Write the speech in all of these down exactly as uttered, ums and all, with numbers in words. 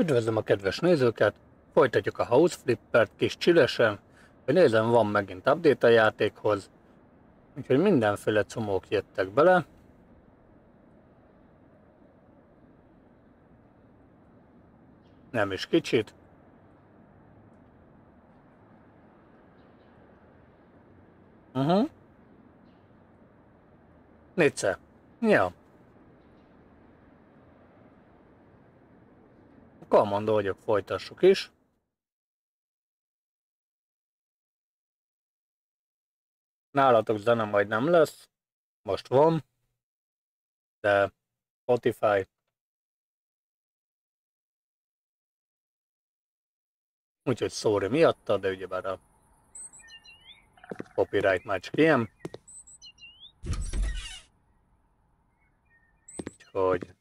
Üdvözlöm a kedves nézőket! Folytatjuk a House Flippert kis csillesen, hogy nézem, van megint update a játékhoz, úgyhogy mindenféle comók jöttek bele. Nem is kicsit. Uh-huh. Nice. Ja. Commando vagyok, folytassuk is. Nálatok zene majd nem lesz, most van, de Spotify. Úgyhogy sorry miatta, de ugyebár a copyright már csak ilyen. Úgyhogy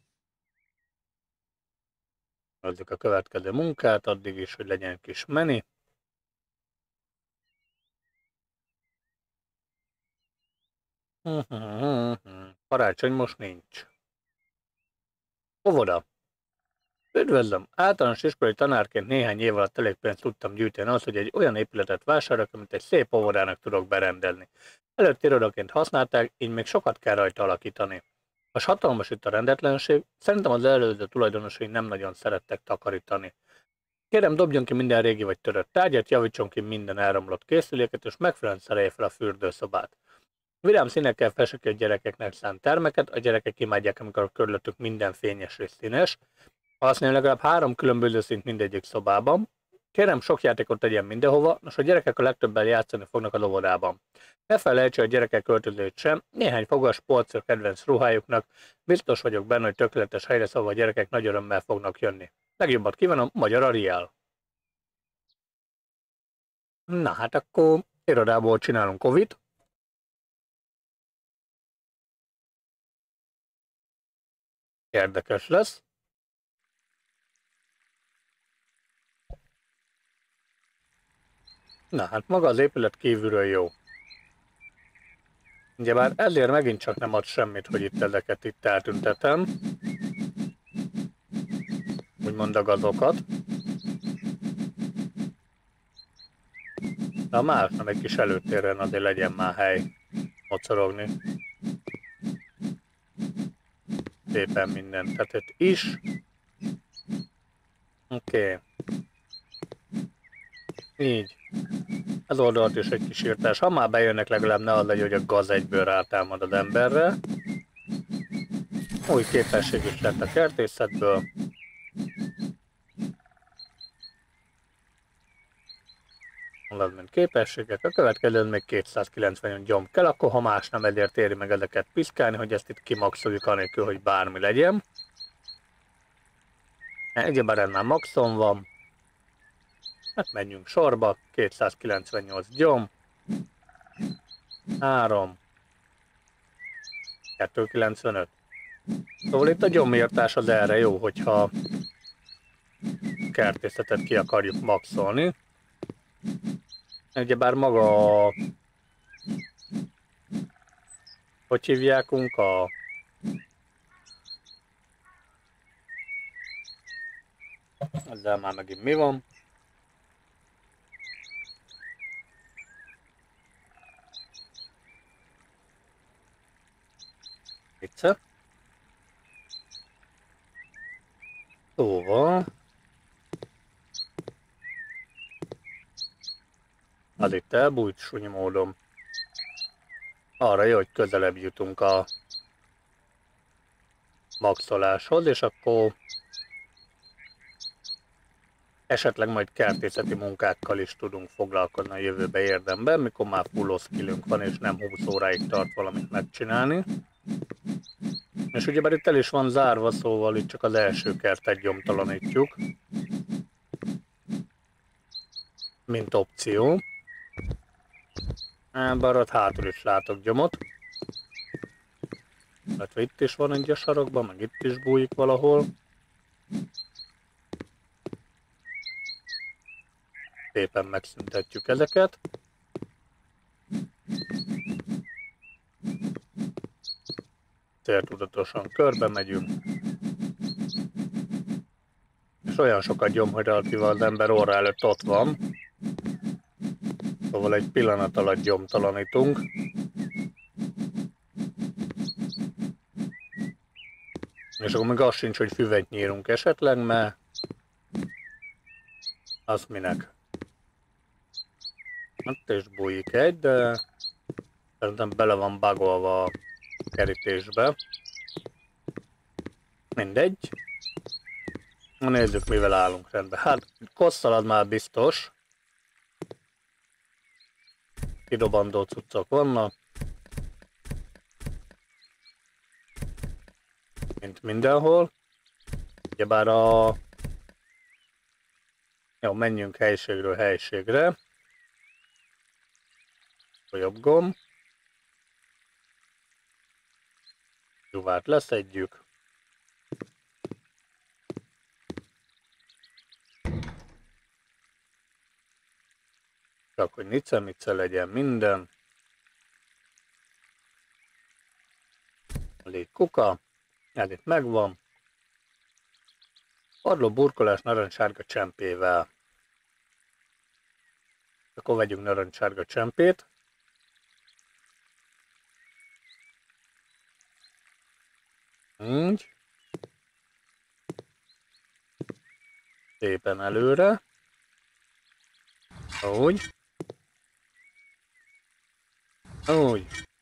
adjuk a következő munkát, addig is, hogy legyen kis meni. Karácsony most nincs. Óvoda. Üdvözlöm! Általános iskolai tanárként néhány év alatt elég pénzt tudtam gyűjteni az, hogy egy olyan épületet vásároljak, amit egy szép óvodának tudok berendelni. Előtt irodaként használták, így még sokat kell rajta alakítani. Most hatalmas itt a rendetlenség, szerintem az előző tulajdonosai nem nagyon szerettek takarítani. Kérem, dobjon ki minden régi vagy törött tárgyat, javítson ki minden elromlott készüléket, és megfelelően szerelje fel a fürdőszobát. Vidám színekkel fessek ki a gyerekeknek szánt termeket, a gyerekek imádják, amikor körülöttük minden fényes és színes. Használjon legalább három különböző szint mindegyik szobában. Kérem, sok játékot tegyen mindenhova, nos a gyerekek a legtöbben játszani fognak a óvodában. Ne felejtse a gyerekek költözőt sem, néhány fogas polcra kedvenc ruhájuknak, biztos vagyok benne, hogy tökéletes helyre, szóval a gyerekek nagy örömmel fognak jönni. Legjobbat kívánom, Magyar Ariel. Na hát akkor irodából csinálunk Covid. Érdekes lesz. Na hát maga az épület kívülről jó. Ugyebár ezért megint csak nem ad semmit, hogy itt ezeket itt eltüntetem. Úgymond a gazokat. De a más nem egy kis előtéren azért legyen már hely mocorogni. Szépen minden tetőt is. Oké. Okay. Így. Az oldalt is egy kis írtás. Ha már bejönnek, legalább ne az legyen, hogy a gaz egyből rátámad az emberre. Új képesség is lett a kertészetből. Mint képességek. A következőn még kétszázkilencven gyomb kell, akkor ha más nem ezért éri meg ezeket piszkálni, hogy ezt itt kimaxoljuk anélkül, hogy bármi legyen. Egyébként már maxon van. Hát menjünk sorba, kétszázkilencvennyolc gyom, három, kétszázkilencvenöt. Szóval itt a gyomírtás az erre jó, hogyha kertészetet ki akarjuk maxolni. Ugyebár maga a... Hogy hívjákunk a... Ezzel már megint mi van? Vicce. Szóval... Az itt elbújt súnyi módon. Arra jó, hogy közelebb jutunk a maxoláshoz, és akkor esetleg majd kertészeti munkákkal is tudunk foglalkozni a jövőbe érdemben, mikor már full skillünk van, és nem húsz óráig tart valamit megcsinálni. És ugyebár itt el is van zárva, szóval itt csak az első kertet gyomtalanítjuk. Mint opció. Bár ott hátul is látok gyomot. Illetve itt is van egy a sarokban, meg itt is bújik valahol. Szépen megszüntetjük ezeket. Céltudatosan körbe megyünk. És most olyan sokat gyom, hogy relatíva az ember orra előtt ott van. Szóval egy pillanat alatt gyomtalanítunk. És akkor még az sincs, hogy füvet nyírunk esetleg, mert az minek? Hát is bújik egy, de szerintem bele van bugolva a kerítésbe. Mindegy. Nézzük, mivel állunk rendben. Hát, kosszalad már biztos. Kidobandó cuccok vannak. Mint mindenhol. Ugyebár a... Jó, menjünk helységről helységre. A jobb gomb. Juvát leszedjük. Csak hogy nice-mice legyen minden. Elég kuka. Ez itt megvan. Padló burkolás narancssárga csempével. Akkor vegyünk narancssárga csempét. Így. Szépen előre. Úgy. Úgy.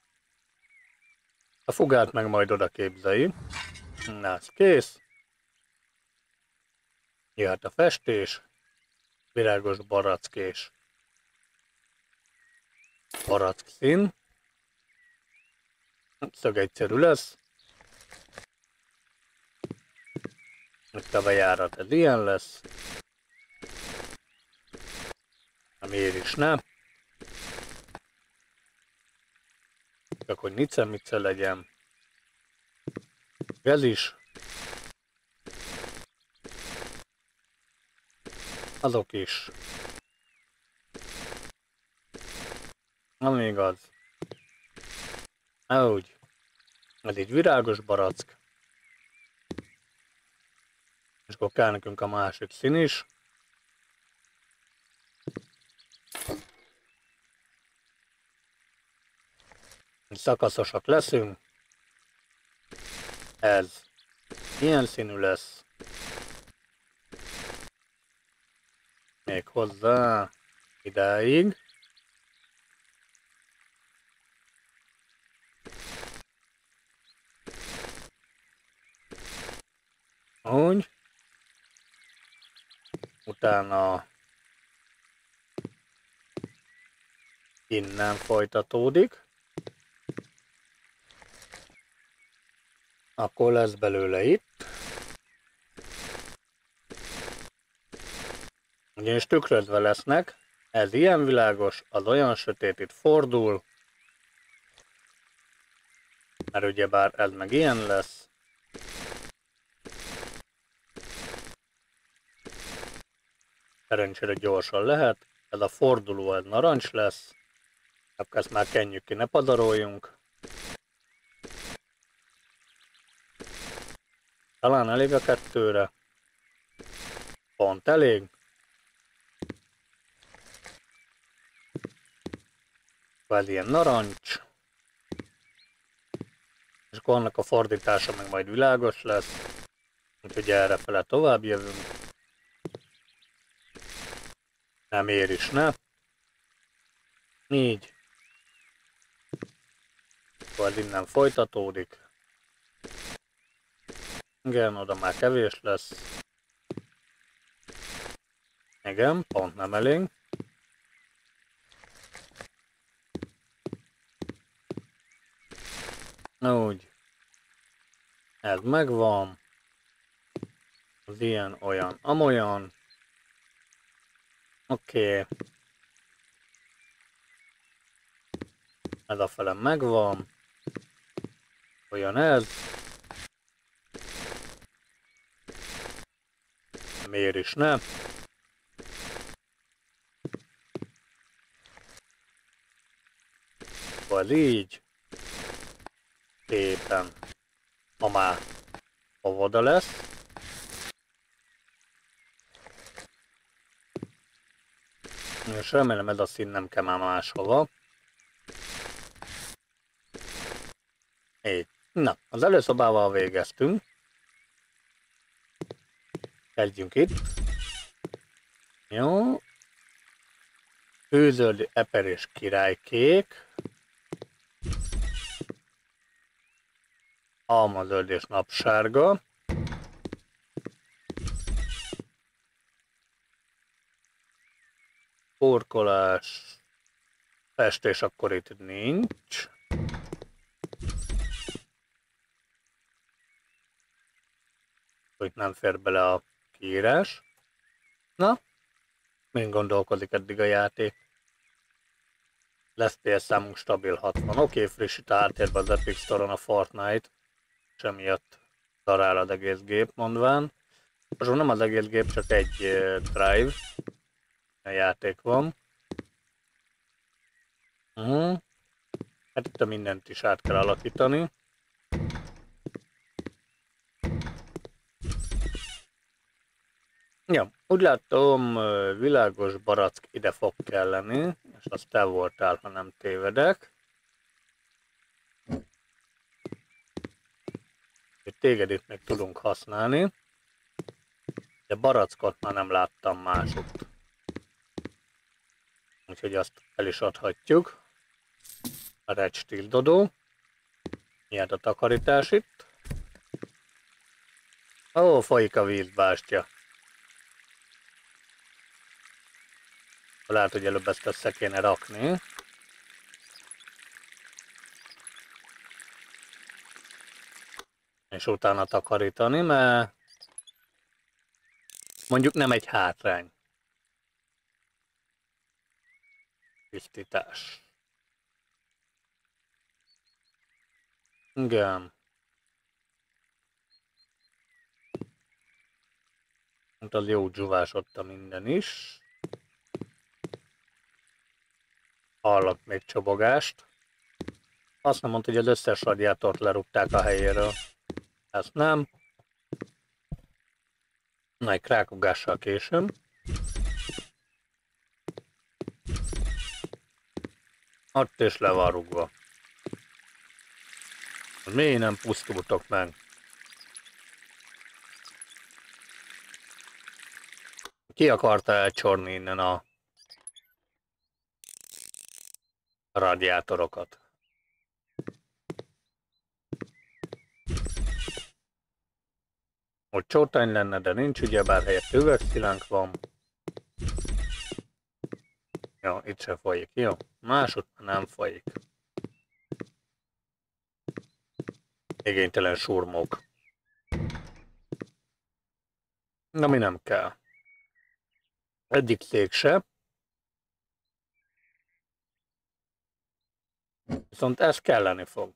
A fogát meg majd oda képzelj. Na, ez kész. Jöhet a festés. Virágos barackés. Barack szín. Szög egyszerű lesz. Itt a bejárat, ez ilyen lesz. Miért is ne? Csak hogy nice-mice legyen. Ez is. Azok is. Nem igaz. Úgy. Ez egy virágos barack. És akkor kell nekünk a másik szín is. Szakaszosak leszünk. Ez ilyen színű lesz. Még hozzá idáig. Úgy. Utána innen folytatódik. Akkor lesz belőle itt. Ugyanis tükrözve lesznek. Ez ilyen világos, az olyan sötét, itt fordul. Mert ugyebár ez meg ilyen lesz. Szerencsére gyorsan lehet. Ez a forduló, ez narancs lesz. Akkor ezt már kenjük ki, ne padaroljunk. Talán elég a kettőre. Pont elég. Ez ilyen narancs. És akkor annak a fordítása meg majd világos lesz. Úgyhogy errefele tovább jövünk. Nem ér is, ne? Így. Akkor innen folytatódik. Igen, oda már kevés lesz. Igen, pont nem elég. Úgy. Ez megvan. Az ilyen, olyan, amolyan. Oké. Okay. Ez a fele megvan. Olyan ez. Miért is ne? Vagy így. Szépen. Ha már oda lesz. És remélem ez a szín nem kell már máshova. Így. Na, az előszobával végeztünk. Kezdjünk itt. Jó. Hőzöldi eperés királykék. Almazöld és napsárga. Porkolás. Festés akkor itt nincs. Hogy nem fér bele a kiírás. Na, mind gondolkodik eddig a játék. Lesz pé es számunk stabil hatvan. Oké, okay, frissít a háttérben az Epic Store-on a Fortnite. És emiatt darál az egész gép, mondván. Most nem az egész gép, csak egy uh, drive. A játék van. Uh-huh. Hát itt a mindent is át kell alakítani. Ja, úgy látom, világos barack ide fog kelleni, és azt te voltál, ha nem tévedek. Téged itt még tudunk használni, de barackot már nem láttam másutt. Úgyhogy azt el is adhatjuk. A Red Steel Dodó. Ilyen a takarítás itt. Ó, folyik a vízbástya. Lehet, hogy előbb ezt össze kéne rakni. És utána takarítani, mert mondjuk nem egy hátrány. Tisztítás. Igen. Hát az jó dzsuvásodta minden is. Hallak még csobogást. Azt nem mondta, hogy az összes radiátort lerúgták a helyéről. Ezt nem. Na, egy krákogással később. Ott is le van rúgva. Miért nem pusztultok meg? Ki akarta elcsorni innen a radiátorokat? Hogy csótány lenne, de nincs, ugyebár helyett üvegszilánk van. Jó, itt se folyik, jó? Másod nem folyik. Igénytelen surmók. Na, mi nem kell. Eddig szék se. Viszont ez kelleni fog.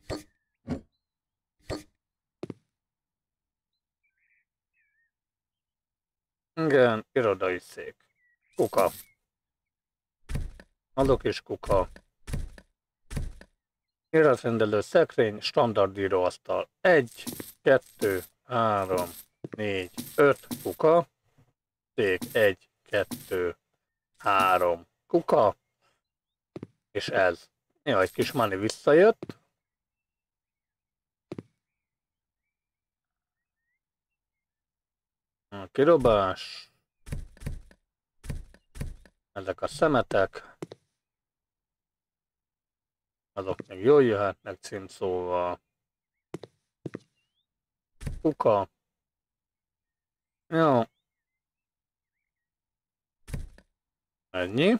Igen, irodai szék. Kuka. Adok is kuka. Iratrendelő szekrény, standard íróasztal. Egy, kettő, három, négy, öt kuka. Szék, egy, kettő, három kuka. És ez. Jó, egy kis money visszajött. A kirobás. Ezek a szemetek. Azok még jól jöhetnek címszóval. Kuka. Jó. Ennyi.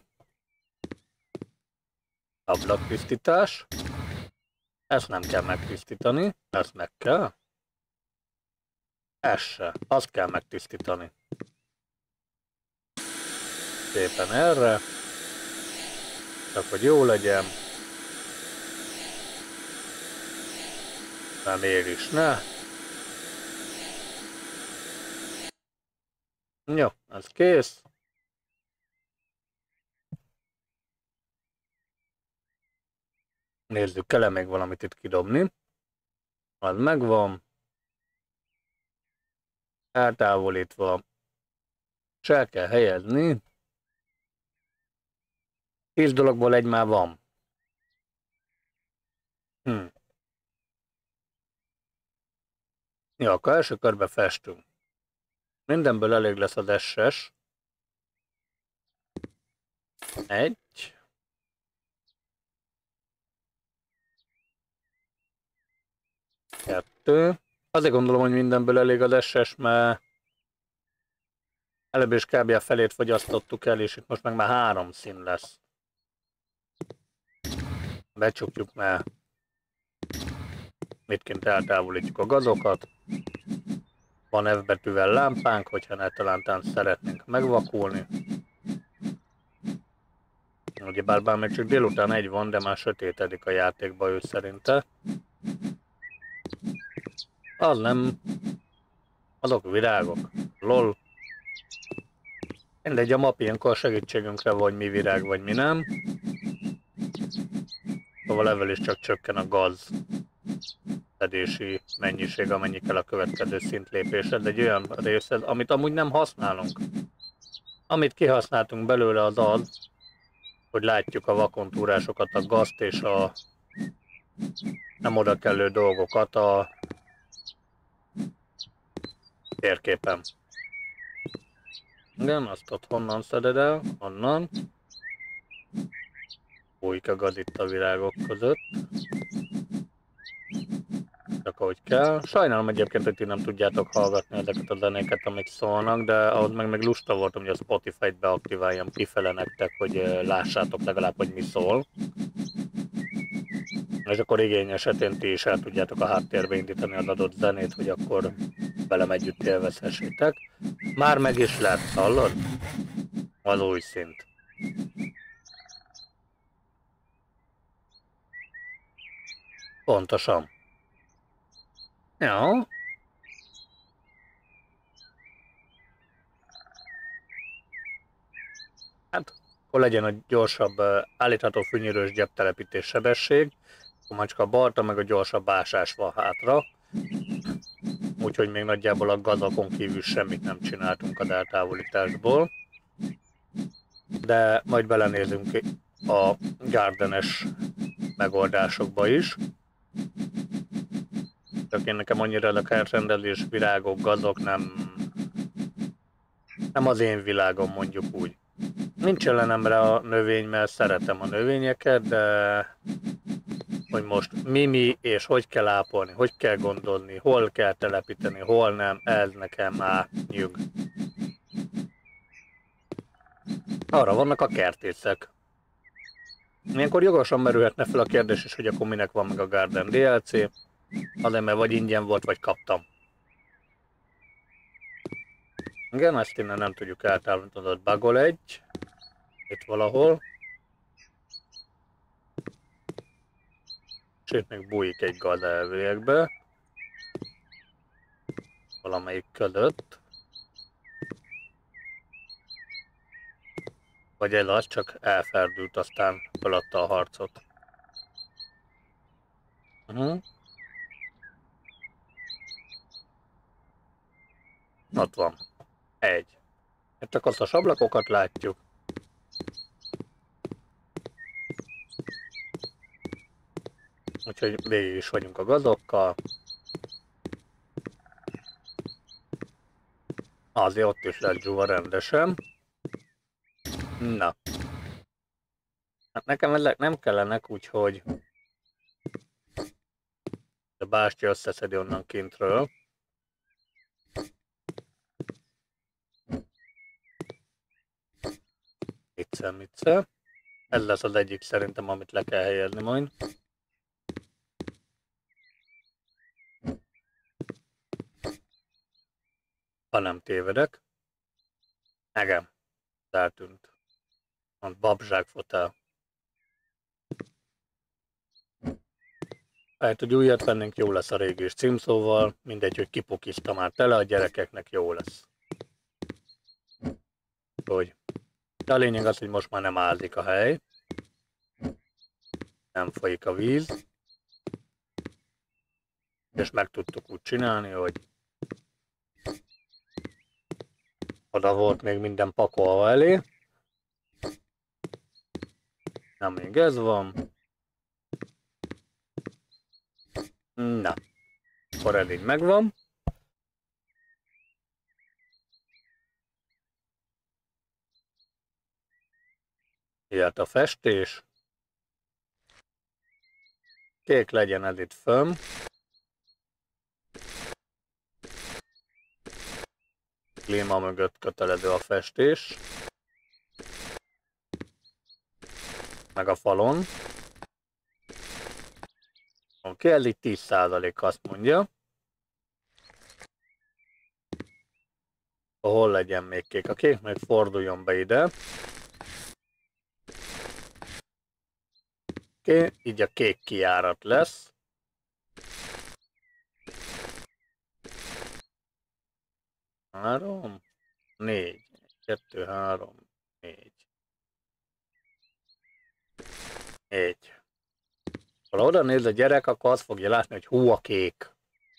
Ablaktisztítás. Ezt nem kell megtisztítani, ezt meg kell. Ez se, azt kell megtisztítani. Szépen erre. Csak hogy jó legyen. Nem ér is, ne. Jó, ez kész. Nézzük, kell-e még valamit itt kidobni. Az megvan. Eltávolítva. És el kell helyezni. Tíz dologból egy már van. Hm. Ja, akkor első körbe festünk. Mindenből elég lesz az es-es. Egy. Kettő. Azért gondolom, hogy mindenből elég az es-es, mert előbb is kb. A felét fogyasztottuk el, és itt most meg már három szín lesz. Becsukjuk, mert mitként eltávolítjuk a gazokat. Van F betűvel lámpánk, hogyha ne talántán szeretnénk megvakulni. Ugyebár bár még csak délután egy van, de már sötétedik a játékba ő szerinte. Az nem... Azok virágok. Lol. Mindegy, a map ilyenkor segítségünkre vagy mi virág, vagy mi nem. Szóval evel is csak csökken a gaz szedési mennyiség, amennyi kell a következő szintlépésre, de egy olyan részed, amit amúgy nem használunk. Amit kihasználtunk belőle az az, hogy látjuk a vakontúrásokat, a gazt és a nem oda kellő dolgokat a térképen. Igen, azt ott honnan szeded el? Honnan. Bújik a gaz itt a virágok között. Csak ahogy kell. Sajnálom egyébként, hogy ti nem tudjátok hallgatni ezeket a zenéket, amik szólnak, de ahhoz meg, meg lusta voltam, hogy a Spotify-t beaktiváljam kifele nektek, hogy lássátok legalább, hogy mi szól. És akkor igény esetén ti is el tudjátok a háttérbe indítani az adott zenét, hogy akkor velem együtt élvezhessétek. Már meg is lett, hallod? Az új szint. Pontosan. Ja. Hát, akkor legyen a gyorsabb állítható fűnyírős gyeptelepítés sebesség, akkor már csak a balta meg a gyorsabb ásás van hátra. Úgyhogy még nagyjából a gazakon kívül semmit nem csináltunk az eltávolításból. De majd belenézünk a gardenes megoldásokba is. Csak én nekem annyira a kertrendezés, virágok, gazok nem, nem az én világom, mondjuk úgy. Nincs ellenemre a növény, mert szeretem a növényeket, de hogy most mi mi és hogy kell ápolni, hogy kell gondolni, hol kell telepíteni, hol nem, ez nekem már nyug. Arra vannak a kertészek. Ilyenkor jogosan merülhetne fel a kérdés is, hogy akkor minek van meg a Garden dé el cé. Azért, mert vagy ingyen volt, vagy kaptam. Igen, ezt innen nem tudjuk eltávolítani, ott bugol egy. Itt valahol. És itt még bújik egy gaz elviekbe. Valamelyik között. Vagy egy az csak elferdült, aztán feladta a harcot. Uh-huh. Ott van. Egy. Csak azt a sablakokat látjuk. Úgyhogy végig is vagyunk a gazokkal. Azért ott is lett dzsuva rendesen. Na. Hát nekem ezek nem kellenek, úgyhogy a bástya összeszedi onnan kintről. Micce, micce. Ez lesz az egyik szerintem, amit le kell helyezni majd. Ha nem tévedek. Igen. Eltűnt. A babzsák fotel. Hát, hogy újat vennénk, jó lesz a régi is címszóval. Mindegy, hogy kipukizta már tele, a gyerekeknek jó lesz. Hogy. De a lényeg az, hogy most már nem ázik a hely. Nem folyik a víz. És meg tudtuk úgy csinálni, hogy oda volt még minden pakolva elé. Na, még ez van. Na, akkor eddig megvan. Jöhet a festés. Kék legyen ez itt fönn. Klíma mögött kötelező a festés. Meg a falon. Oké, ez itt tíz százalék azt mondja. Hol legyen még kék? A kék meg forduljon be ide. Oké, így a kék kijárat lesz. Három, négy, kettő, három, négy. Négy. Ha oda néz a gyerek, akkor azt fogja látni, hogy hú, a kék.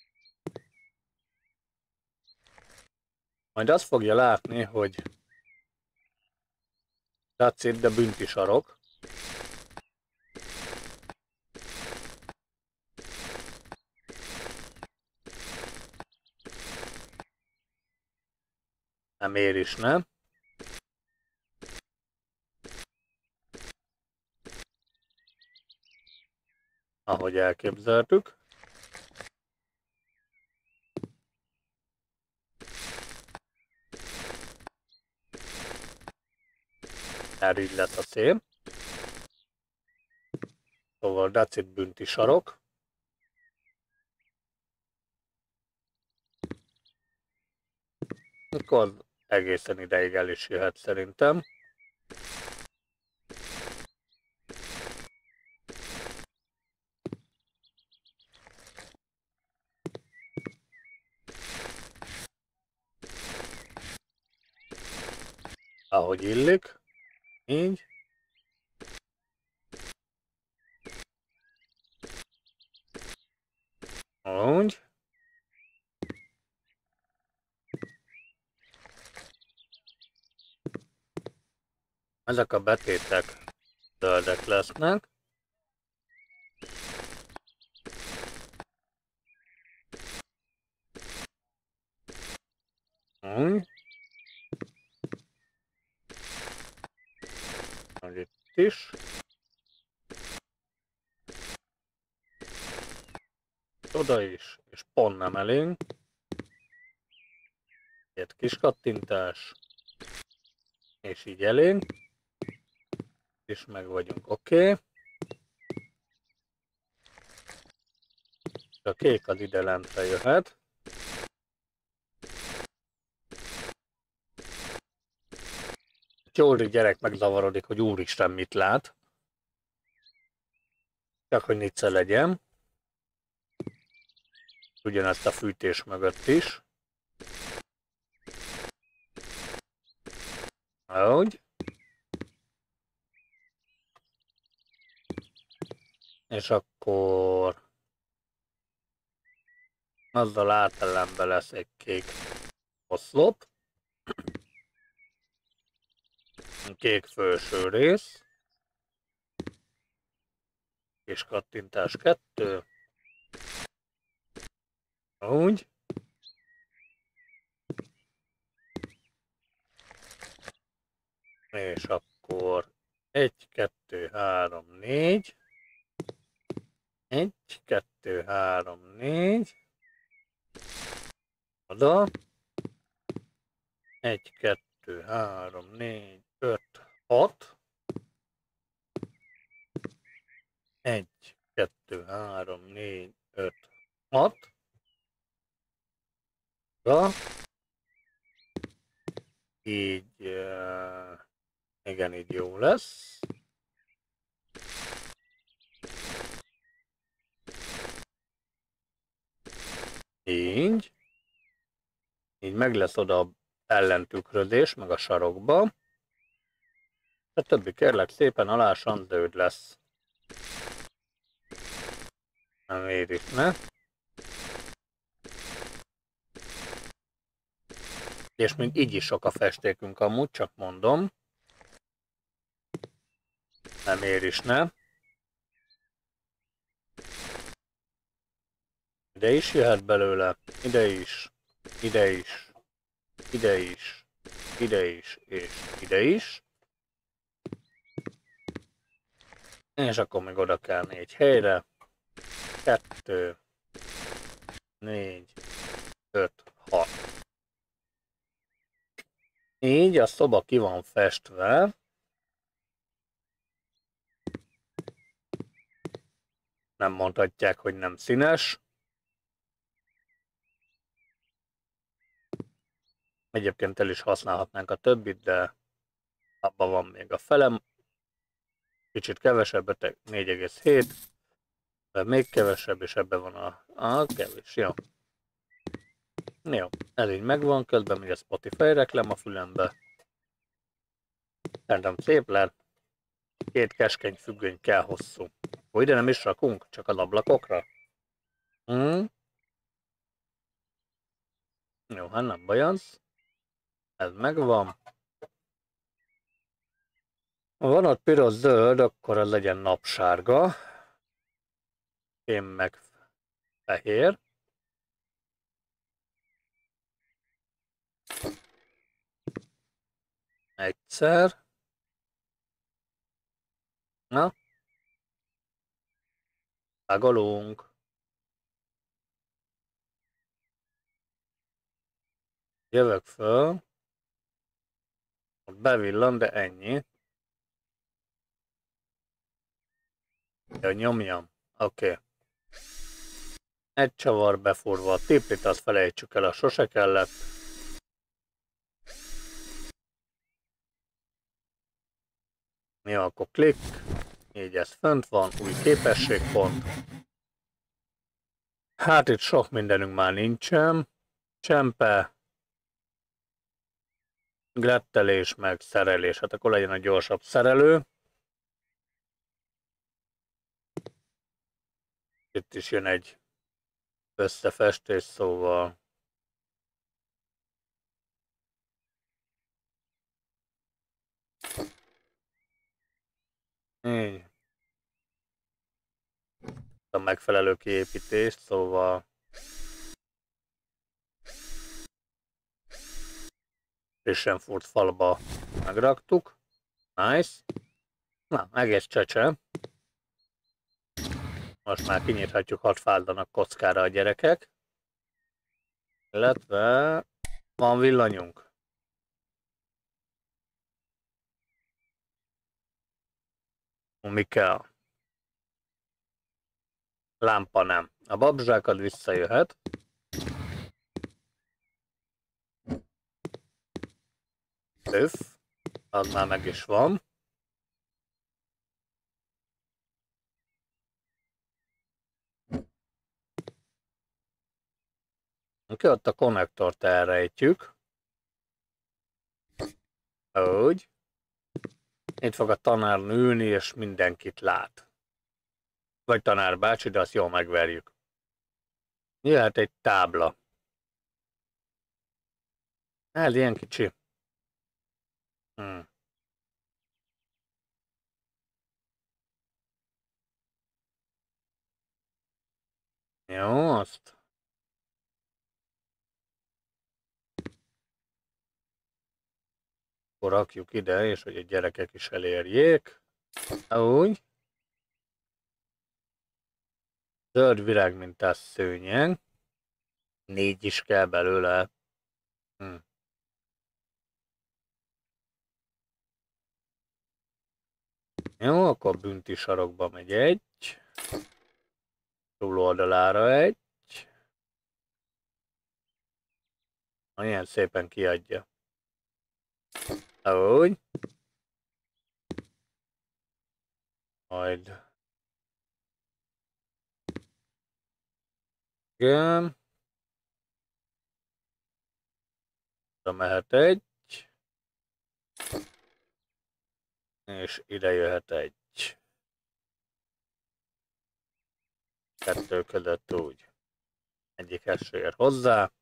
Majd azt fogja látni, hogy that's it, de bünti sarok. Nem ér is, nem? Ahogy elképzeltük. Már így lett a szép. Szóval that's it, bünti sarok. Akkor egészen ideig el is jöhet szerintem. Ahogy illik. Így. Úgy. Ezek a betétek zöldek lesznek. Úgy. Meg itt is. Oda is, és pont nem elég. Egy kis kattintás. És így elég. És meg vagyunk, oké. Okay. A kék az ide lentre jöhet. Jóri gyerek megzavarodik, hogy úristen mit lát. Csak hogy nice legyen. Ugyanezt a fűtés mögött is. Ahogy. És akkor azzal átellenbe lesz egy kék oszlop. Kék felső rész. És kattintás kettő. Úgy. És akkor egy, kettő, három, négy. egy, kettő, három, négy. Oda. egy, kettő, három, négy, öt, hat. egy, kettő, három, négy, öt, hat. Oda. Így, uh, igen, így jó lesz. Így. Így meg lesz oda ellentükrözés, meg a sarokba. A többi kérlek szépen alá zöld lesz. Nem érik, ne? És még így is sok a festékünk amúgy, csak mondom. Nem ér is, nem? Ide is jöhet belőle, ide is, ide is, ide is, ide is, és ide is. És akkor még oda kell négy helyre. Kettő, négy, öt, hat. Így a szoba ki van festve. Nem mondhatják, hogy nem színes. Egyébként el is használhatnánk a többit, de abban van még a felem. Kicsit kevesebb, négy egész hét. De még kevesebb, és ebben van a, a kevés. Jó. Jó, ez így megvan, közben még a Spotify reklám a fülembe. Szerintem szép lett. Két keskeny függöny kell hosszú. Ó, ide nem is rakunk, csak az ablakokra. Hmm. Jó, hát nem baj az. Ez megvan. Ha van ott piros-zöld, akkor az legyen napsárga. Én meg fehér. Egyszer. Na. Tagolunk. Jövök föl. Bevillan, de ennyi. Ja, nyomjam. Oké. Okay. Egy csavar befúrva. A tiplit azt felejtsük el, a sose kellett. Mi akkor klik. Így ez fönt van, új képességpont. Hát itt sok mindenünk már nincsen. Csempe. Glettelés meg szerelés. Hát akkor legyen a gyorsabb szerelő. Itt is jön egy összefestés, szóval így. A megfelelő kiépítést, szóval frissen furt falba megraktuk. Nice. Na, egész csecse. Most már kinyithatjuk, hat fázdanak kockára a gyerekek. Illetve van villanyunk. Mi kell? Lámpa nem. A babzsákad visszajöhet. Öff. Az már meg is van. Oké, ott a konnektort elrejtjük. Úgy. Itt fog a tanár nőni, és mindenkit lát. Vagy tanár bácsi, de azt jól megverjük. Jöhet egy tábla. Ez ilyen kicsi. Hmm. Jó, azt. Akkor rakjuk ide, és hogy a gyerekek is elérjék. Úgy. Zöld virágmintás szőnyeg. Négy is kell belőle. Hm. Jó, akkor bünti sarokba megy egy. Túloldalára egy. Olyan szépen kiadja. Úgy. Majd. Igen. Oda mehet egy. És ide jöhet egy. Kettő között úgy. Egyik első ér hozzá.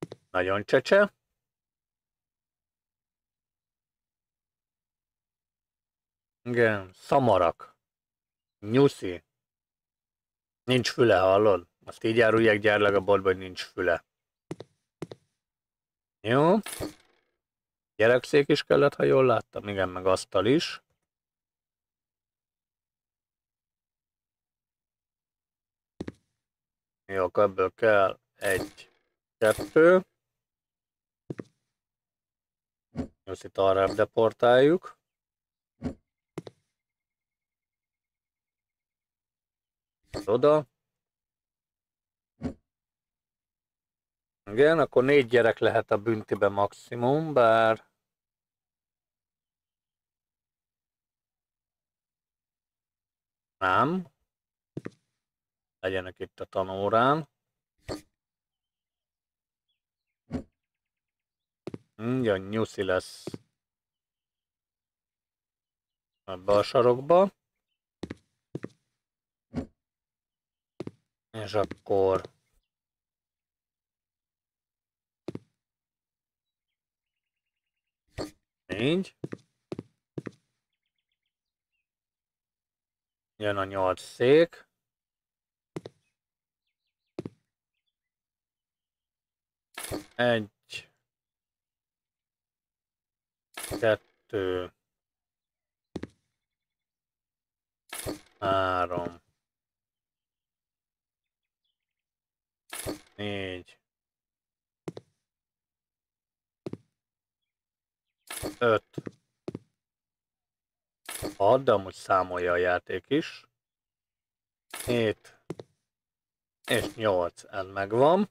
Nagyon csecse. Igen, szamarak. Nyuszi. Nincs füle, hallod? Azt így árulják gyárlag a boltban, hogy nincs füle. Jó. Gyerekszék is kellett, ha jól láttam. Igen, meg asztal is. Jó, ebből kell egy, kettő. Nyuszit arrább deportáljuk. Oda. Igen, akkor négy gyerek lehet a büntibe maximum, bár... Nem. Legyenek itt a tanórán. Ugye, nyuszi lesz ebbe a sarokba. És akkor... Így. Jön a nyolc szék. Egy. Kettő. Három. Négy. Öt. Hat, de amúgy számolja a játék is. Hét. És nyolc. Ez megvan.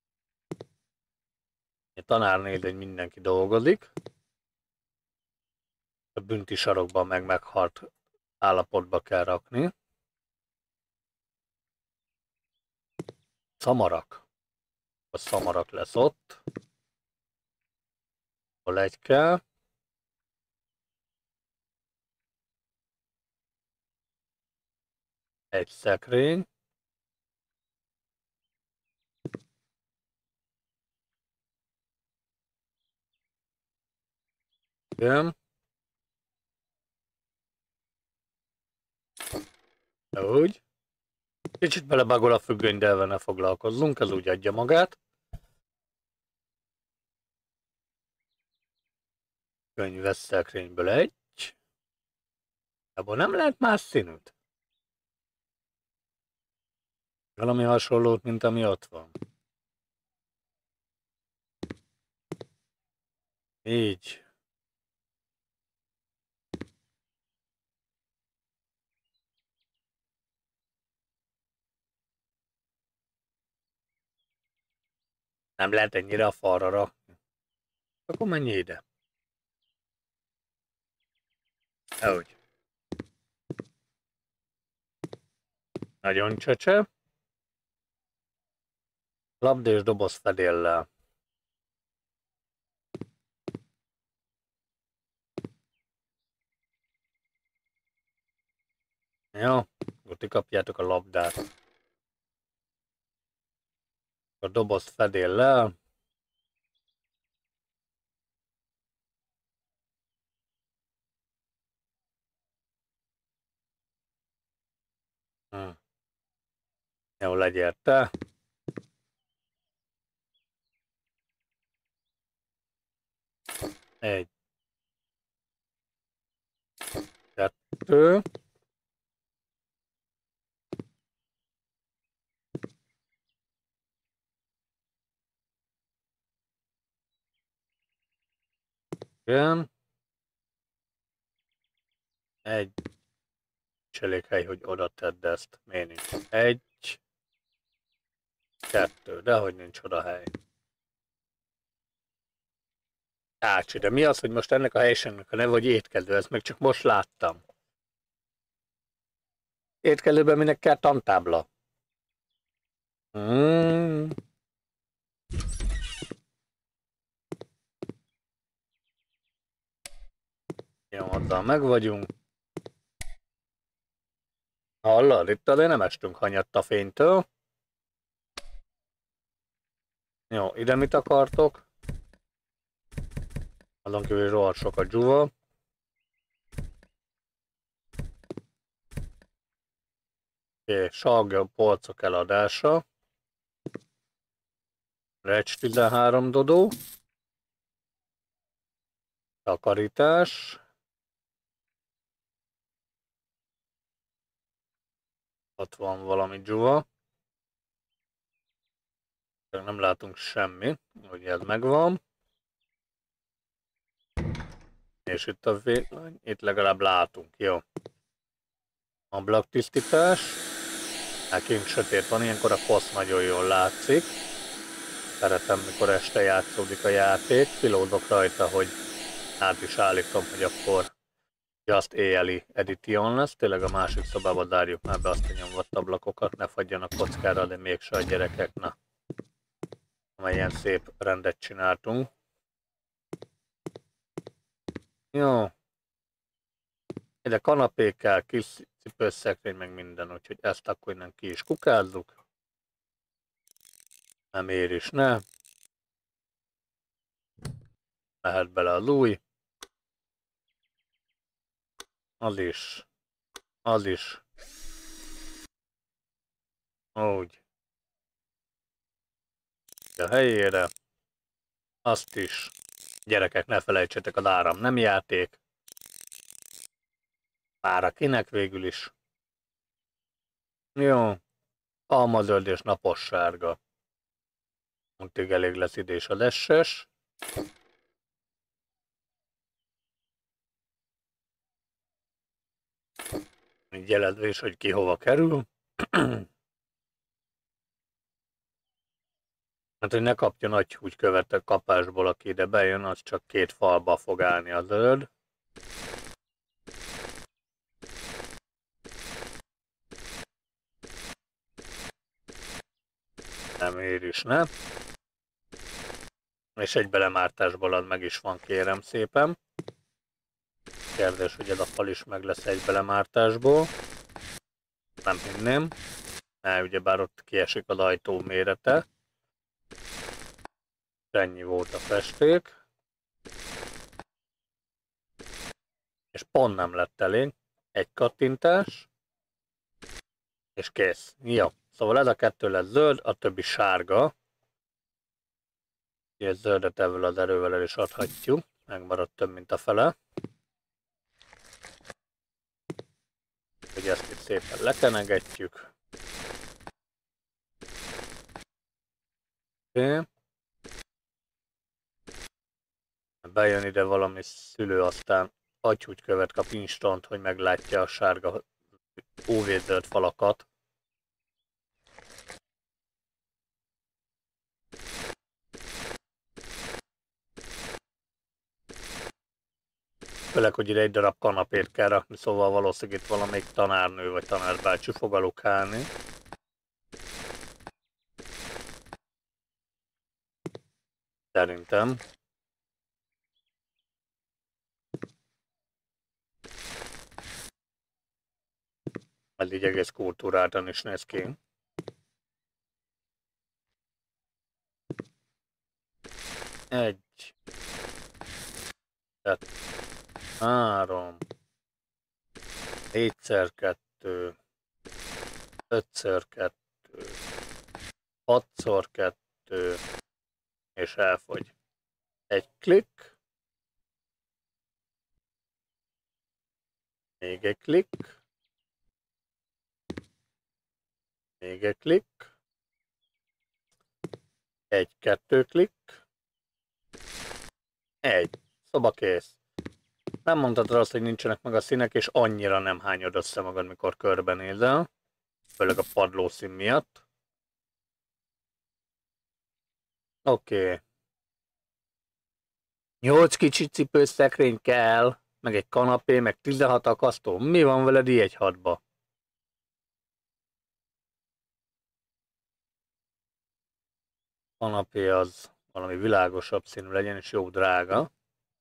A tanárnél, hogy mindenki dolgozik. A bünti sarokban meg meghalt állapotba kell rakni. Szamarak. A szamarak lesz ott. Hol egy kell. Egy szekrény. Igen. Úgy. Kicsit belebagol a függöny, de elve ne foglalkozzunk, ez úgy adja magát. Könyves szekrényből egy. Ebből nem lehet más színűt? Valami hasonlót, mint ami ott van. Így. Nem lehet ennyire a falra rakni. Akkor menj ide. Úgy. Nagyon csöcse. Labda és doboz fedéllel. Jó, akkor ti kapjátok a labdát. A doboz fedéllel. Hm. Jó, legyél te. Egy. Kettő. Igen. Egy. Elég hely, hogy oda tedd ezt. Miért nincs? Egy. Kettő. Dehogy nincs oda hely. Ácsi, de mi az, hogy most ennek a helyiségnek a neve, hogy étkező? Ezt meg csak most láttam. Étkelőben minek kell tantábla? Hmm. Jó, azzal meg vagyunk. Hallod, itt azért nem estünk hanyatt a fénytől. Jó, ide mit akartok? Azon kívül rohadt sok a dzsuva. Oké, sarga polcok eladása. Recs tizenhárom dodó. Takarítás. Ott van valami dzsuva. Nem látunk semmi, hogy ez megvan. És itt a vékony, itt legalább látunk, jó. Ablaktisztítás. Nekünk sötét van, ilyenkor a kosz nagyon jól látszik. Szeretem, mikor este játszódik a játék. Kilódok rajta, hogy át is állítom, hogy akkor Just éjjeli edition lesz. Tényleg a másik szobába zárjuk már be azt a nyomvadt ablakokat, ne fagyjanak kockára, de mégse a gyerekek, na. Amelyen szép rendet csináltunk. Jó. Ide kanapé kell, kis cipőszekrény, meg minden, úgyhogy ezt akkor innen ki is kukázzuk. Nem ér is, ne. Mehet bele az új. Az is. Az is. Úgy. A helyére. Azt is. Gyerekek, ne felejtsétek, az áram nem játék. Pára kinek végül is. Jó. Almazöld és napos sárga. Úgyhogy elég lesz idés a lesses. Így jeledve is, hogy ki hova kerül. Hát, hogy ne kapja nagy húgykövet a kapásból, aki ide bejön, az csak két falba fog állni a zöld. Nem ér is, ne? És egy belemártásból az meg is van, kérem szépen. Kérdés, hogy ez a fal is meg lesz egy belemártásból. Nem hinném. Ne, ugyebár ott kiesik az ajtó mérete. Ennyi volt a festék. És pont nem lett elég. Egy kattintás. És kész. Jó. Szóval ez a kettő lesz zöld, a többi sárga. Egy zöldet ebből az erővel el is adhatjuk. Megmaradt több, mint a fele. Hogy ezt itt szépen lekenegetjük. Oké. Bejön ide valami szülő, aztán agyhúgykövet kap instant, hogy meglátja a sárga ú vé-zöld falakat. Főleg, hogy ide egy darab kanapét kell rakni, szóval valószínűleg itt valamelyik tanárnő vagy tanárbácsi fog alukálni. Szerintem. Ez így egész kultúráltan is néz ki. Egy. Kettő. Három. Négyszer kettő. Ötször kettő. Hatszor kettő. És elfogy. Egy klik. Még egy klik. Még egy klik. Egy-kettő klik. Egy. Szoba kész. Nem mondhatod azt, hogy nincsenek meg a színek, és annyira nem hányod össze magad, mikor körbenézel. Főleg a padlószín miatt. Oké. Okay. nyolc kicsi cipőszekrény kell, meg egy kanapé, meg tizenhat akasztó. Mi van veled i egy hatba? Kanapé az valami világosabb színű legyen, és jó drága.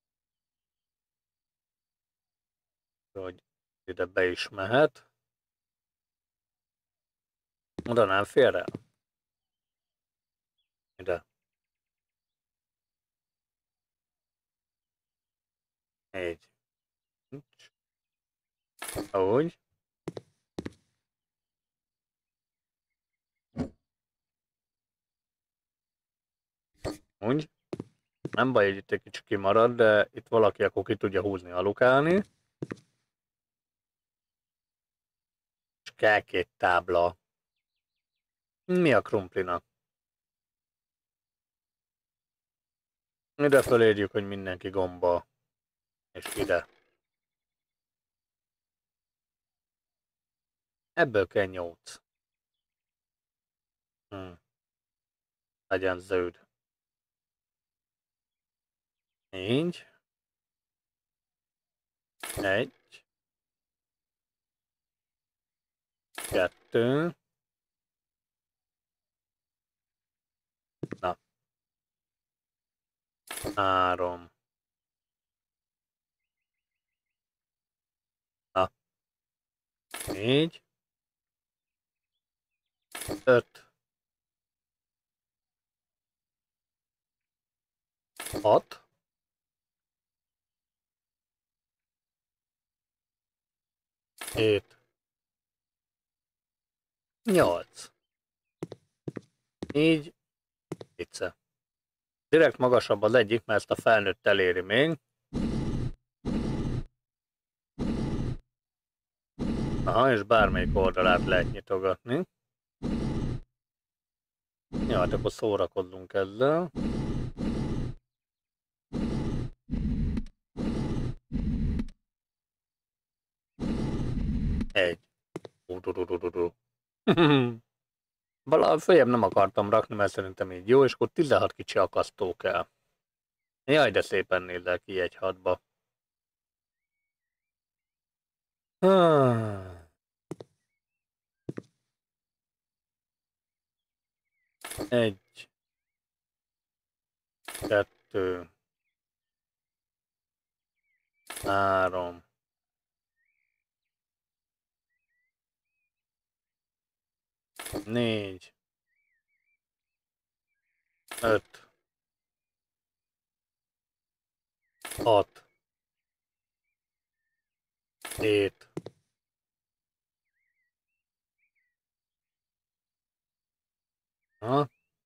Hogy ide be is mehet. Oda nem fér el? Ide. Így. Úgy. Úgy. Nem baj, hogy itt egy kicsit kimarad, de itt valaki akkor ki tudja húzni, alukálni. És kell két tábla. Mi a krumplinak? Ide fölérjük, hogy mindenki gomba. És ide. Ebből kell nyolc. Hm. Legyen zöld. Így. Egy. Kettő. Na. Három. Na. Négy. Öt. Hat. Hét. Nyolc. Így. Vicce. Direkt magasabb az egyik, mert ezt a felnőtt eléri még. Aha, és bármelyik oldalát lehet nyitogatni. Ja, hát akkor szórakozzunk ezzel. Egy. Valahogy följebb nem akartam rakni, mert szerintem így jó, és akkor tizenhat kicsi akasztó kell. Jaj, de szépen nézel ki egy hatba. Egy. Kettő. Három. Négy. Öt. Hat. Hét. Ha?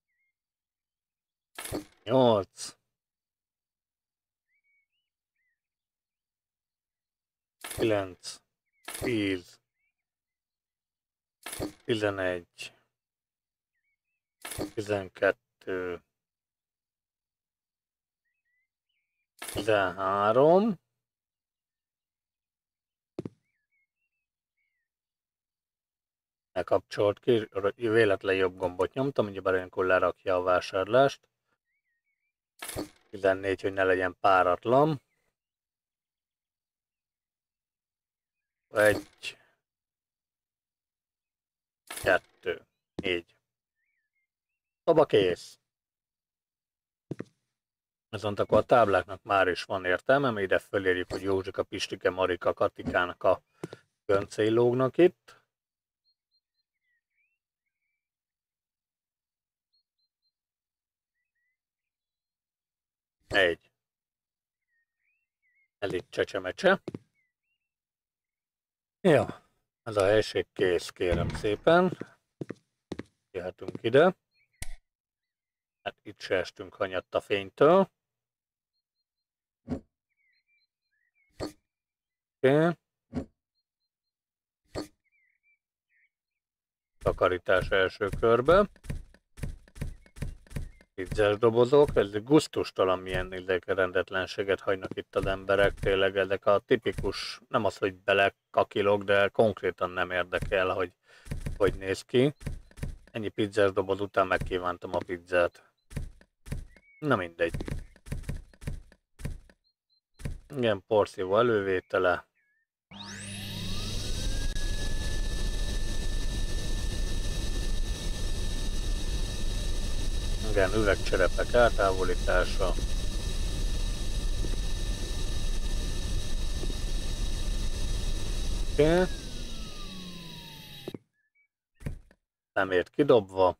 Nyolc. Kilenc. Tíz. Tizenegy. Tizenkettő. Tizenhárom. Lekapcsolt ki, véletlen jobb gombot nyomtam, ugyebár olyankor lerakja a vásárlást. tizennégy, hogy ne legyen páratlan. Egy. Kettő. Négy. Szoba kész. Viszont akkor a tábláknak már is van értelme, ide fölérjük, hogy Józsika, Pistike, Marika, Katikának a göncéi lógnak itt. Egy. Elég csecsemecse. Jó, ez a helység kész, kérem szépen. Jöhetünk ide. Hát itt se estünk hanyatt a fénytől. Oké. Takarítás első körbe. Pizzás dobozok, ez gusztustalan, milyen rendetlenséget hagynak itt az emberek, tényleg ezek a tipikus, nem az, hogy belekakilok, de konkrétan nem érdekel, hogy hogy néz ki. Ennyi pizzás doboz után megkívántam a pizzát. Na mindegy. Igen, porszívó elővétele. Igen, üvegcserepek eltávolítása. Oké. Okay. Szemét kidobva.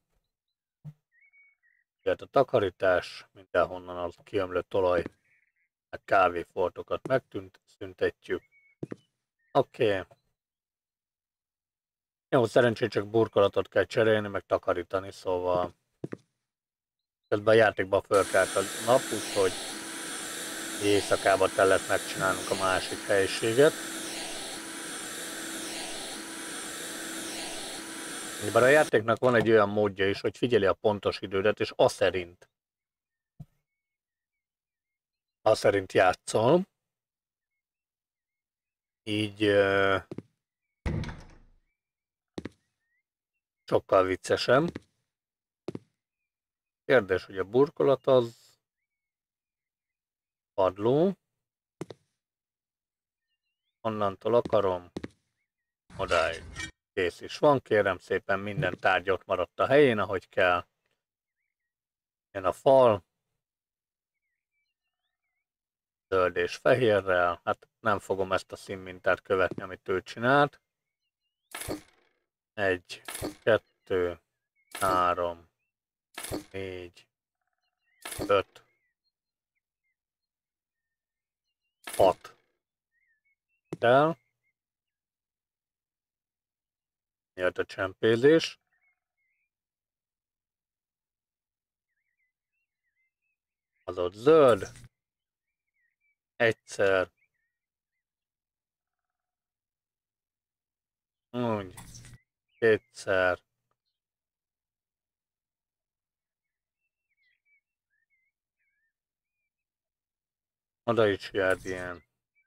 Tehát a takarítás, mindenhonnan az kiömlött olaj, meg kávéfoltokat megtűnt, szüntetjük. Oké. Okay. Jó, szerencsét csak burkolatot kell cserélni, meg takarítani, szóval Közben a játékban fölkelt a nap, úgyhogy éjszakában kellett megcsinálnunk a másik helyiséget. Bár a játéknak van egy olyan módja is, hogy figyeli a pontos idődet, és az szerint, az szerint játszol. Így uh, sokkal viccesem. Kérdés, hogy a burkolat az padló. Onnantól akarom odáig. Kész is van, kérem szépen, minden tárgy ott maradt a helyén, ahogy kell. Jön a fal. Zöld és fehérrel. Hát nem fogom ezt a színmintát követni, amit ő csinált. Egy, kettő, három, négy, öt, hat. Del. Jött a csempézés. Az ott zöld. Egyszer. Úgy. Kétszer. Oda is jár ilyen.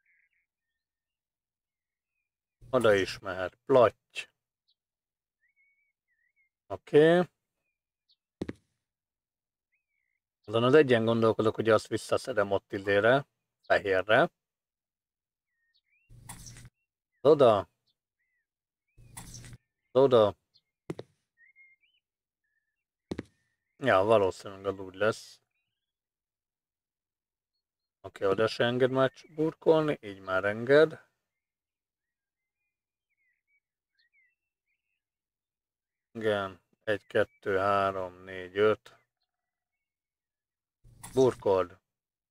Oda is mehet. Platty. Oké. Okay. Azon az egyen gondolkodok, hogy azt visszaszedem ott idére, fehérre. Oda. Oda. Ja, valószínűleg az úgy lesz. Oké, okay, oda se enged már burkolni, így már enged. Igen, egy, kettő, három, négy, öt. Burkold.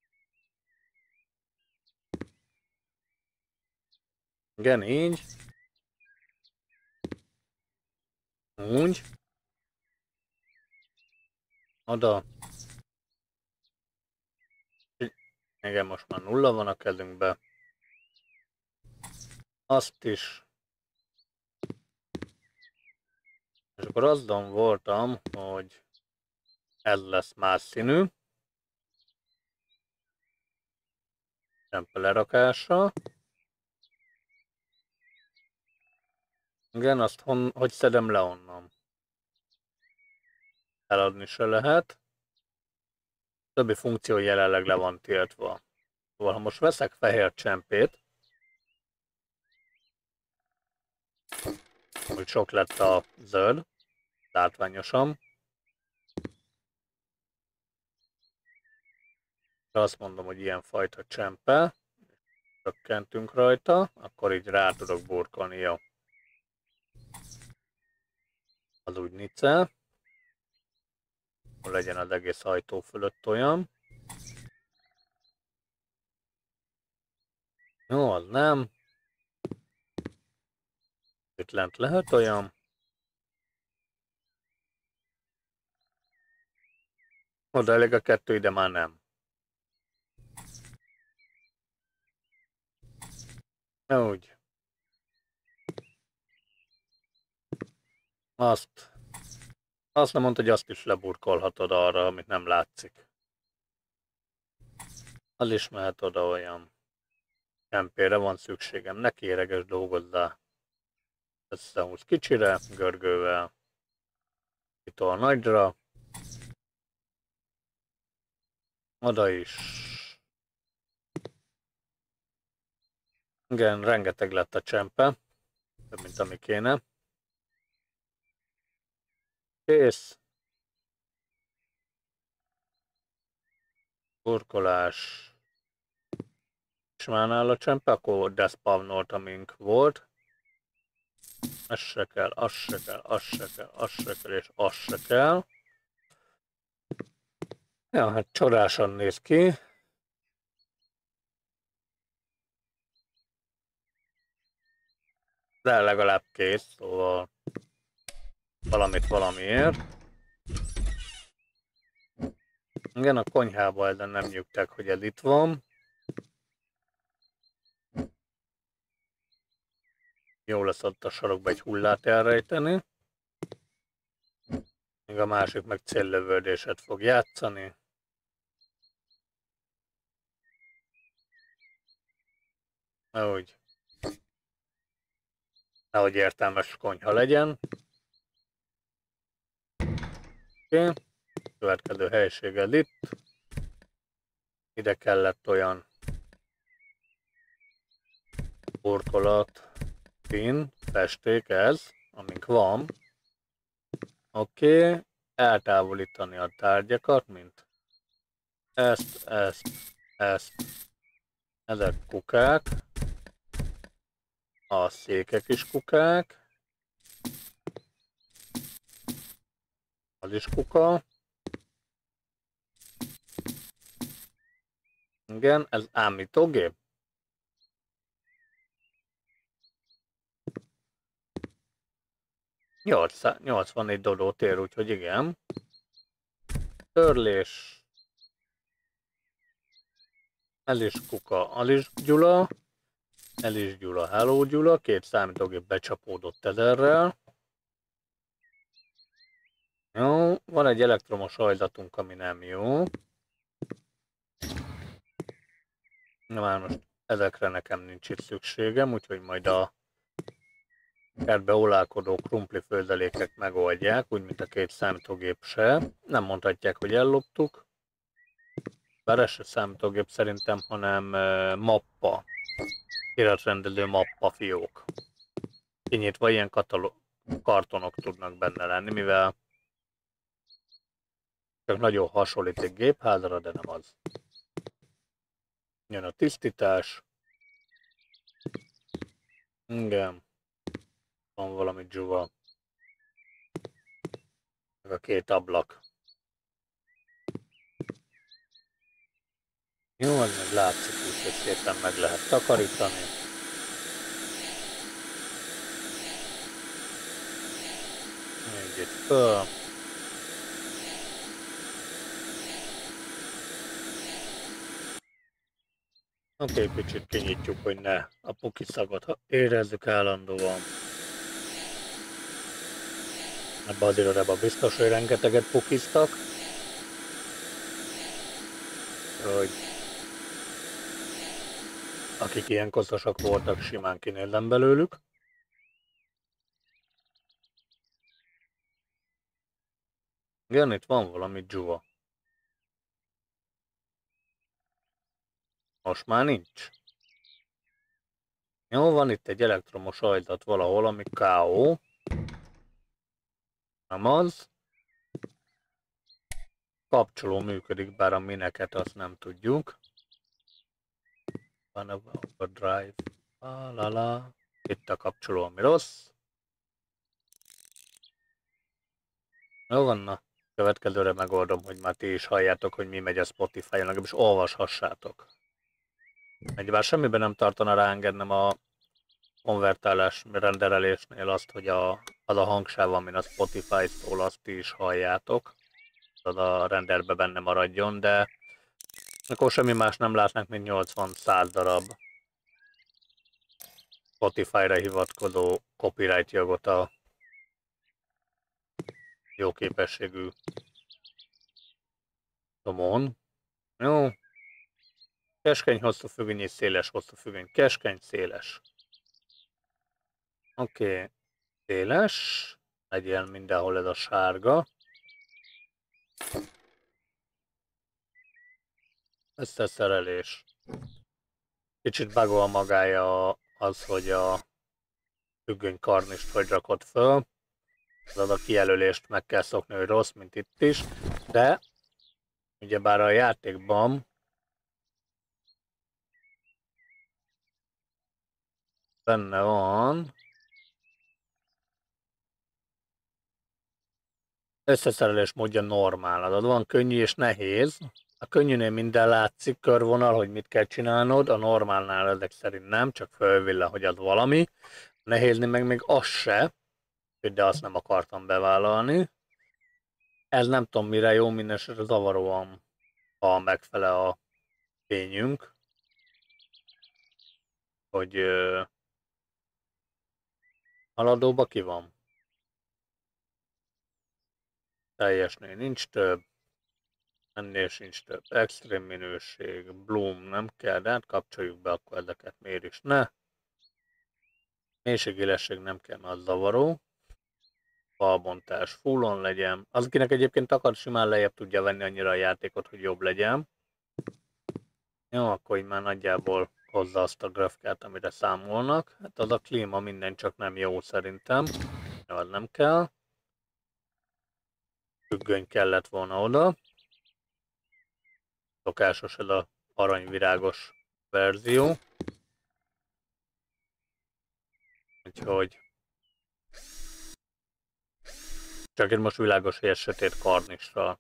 Igen, így. Úgy. Oda. Igen, most már nulla van a kezünkbe. Azt is. És akkor azon voltam, hogy ez lesz más színű. Tempe lerakása. Igen, azt hon, hogy szedem le onnan. Eladni se lehet. Többi funkció jelenleg le van tiltva. Szóval, ha most veszek fehér csempét, hogy sok lett a zöld, látványosan. De azt mondom, hogy ilyen fajta csempe, csökkentünk rajta, akkor így rá tudok burkolni, jó. Az úgy nicel. Legyen az egész ajtó fölött olyan. Jó, az nem. Itt lent lehet olyan. Oda elég a kettő, ide már nem. Úgy. Azt. Azt nem mondta, hogy azt is leburkolhatod arra, amit nem látszik. Az is mehet oda olyan. Csempére van szükségem, ne kéreges dolgozzá. Összehúz kicsire, görgővel. Kitol nagyra. Oda is. Igen, rengeteg lett a csempe. Több, mint ami kéne. Kész. Burkolás. És már nála a csempe, akkor despawnolt, amink volt. Ez se kell, az se kell, az se kell, az se kell, és az se kell. Ja, hát csodásan néz ki. De legalább kész, szóval valamit valamiért. Igen, a konyhába ezen nem nyugták, hogy ez itt van. Jó lesz ott a sarokba egy hullát elrejteni. Még a másik meg céllövődéset fog játszani. Ahogy, ahogy értelmes konyha legyen. Oké. Okay. Következő helyiséged itt. Ide kellett olyan burkolat, pin, festék ez, amink van. Oké. Okay. Eltávolítani a tárgyakat, mint ezt, ezt, ezt. Ezek kukák. A székek is kukák. Az is kuka. Igen, ez ámítógép. nyolcvannégy dodó tér, úgyhogy igen. Törlés. Ez is kuka, az is Gyula. Ez is Gyula, hello Gyula. Két számítógép becsapódott ezerrel. Jó, van egy elektromos ajzatunk, ami nem jó. Na már most ezekre nekem nincs itt szükségem, úgyhogy majd a kertbe olálkodó krumpli főzelékek megoldják, úgy mint a két számítógép se. Nem mondhatják, hogy elloptuk. Bár ez se számítógép szerintem, hanem uh, mappa. Iratrendelő mappa fiók. Kinyitva ilyen kartonok tudnak benne lenni, mivel csak nagyon hasonlít egy gépházra, de nem az. Jön a tisztítás. Igen. Van valami dzsuva. Meg a két ablak. Jó, az meg látszik úgy, hogy szépen meg lehet takarítani. Még itt föl. Oké, okay, kicsit kinyitjuk, hogy ne a puki szagot érezzük állandóan. Ebbe az irodában biztos, hogy rengeteget pukiztak. Hogy akik ilyen koszosak voltak, simán kinézem belőlük. Igen, itt van valami dzsuva. Most már nincs. Jó, van itt egy elektromos ajzat valahol, ami ká ó. Nem az. Kapcsoló működik, bár a mineket azt nem tudjuk. Van a drive. Ah, la, la. Itt a kapcsoló, ami rossz. Jó van, na. Következőre megoldom, hogy már ti is halljátok, hogy mi megy a Spotify-on, legalábbis olvashassátok. Egyébként semmiben nem tartana ráengednem a konvertálás renderelésnél azt, hogy a, az a hangsáv, amin a Spotify szól, azt ti is halljátok. Az a renderbe benne maradjon, de akkor semmi más nem látnak, mint nyolcvan-száz darab Spotify-ra hivatkozó copyright jogot a jó képességű domón. Jó. Keskeny hosszú függöny és széles hosszú függöny. Keskeny, széles. Oké. Okay. Széles. Legyen mindenhol ez a sárga. Összeszerelés. Kicsit bugol magája az, hogy a függöny karnist hogy rakott föl. Az a kijelölést meg kell szokni, hogy rossz, mint itt is. De ugyebár a játékban benne van összeszerelés módja normál. Az van könnyű és nehéz. A könnyűnél minden látszik, körvonal, hogy mit kell csinálnod, a normálnál ezek szerint nem, csak fölvilla, hogy az valami. A nehéznél meg még az se, de azt nem akartam bevállalni. Ez nem tudom mire jó, mindenesetre zavaróan ha megfelel a fényünk, hogy ö, haladóba ki van. Teljesnél nincs több, ennél sincs több. Extrém minőség, Bloom nem kell, de hát kapcsoljuk be akkor ezeket, miért is ne. Mélységélesség nem kell, mert az zavaró. Falbontás fullon legyen. Az, akinek egyébként akar, simán lejjebb tudja venni annyira a játékot, hogy jobb legyen. Jó, akkor így már nagyjából hozza azt a grafikát, amire számolnak. Hát az a klíma minden, csak nem jó szerintem. Jó, az nem kell. Függöny kellett volna oda. Szokásos ez a aranyvirágos verzió. Úgyhogy csak itt most világos, hogy egy sötét karnissal.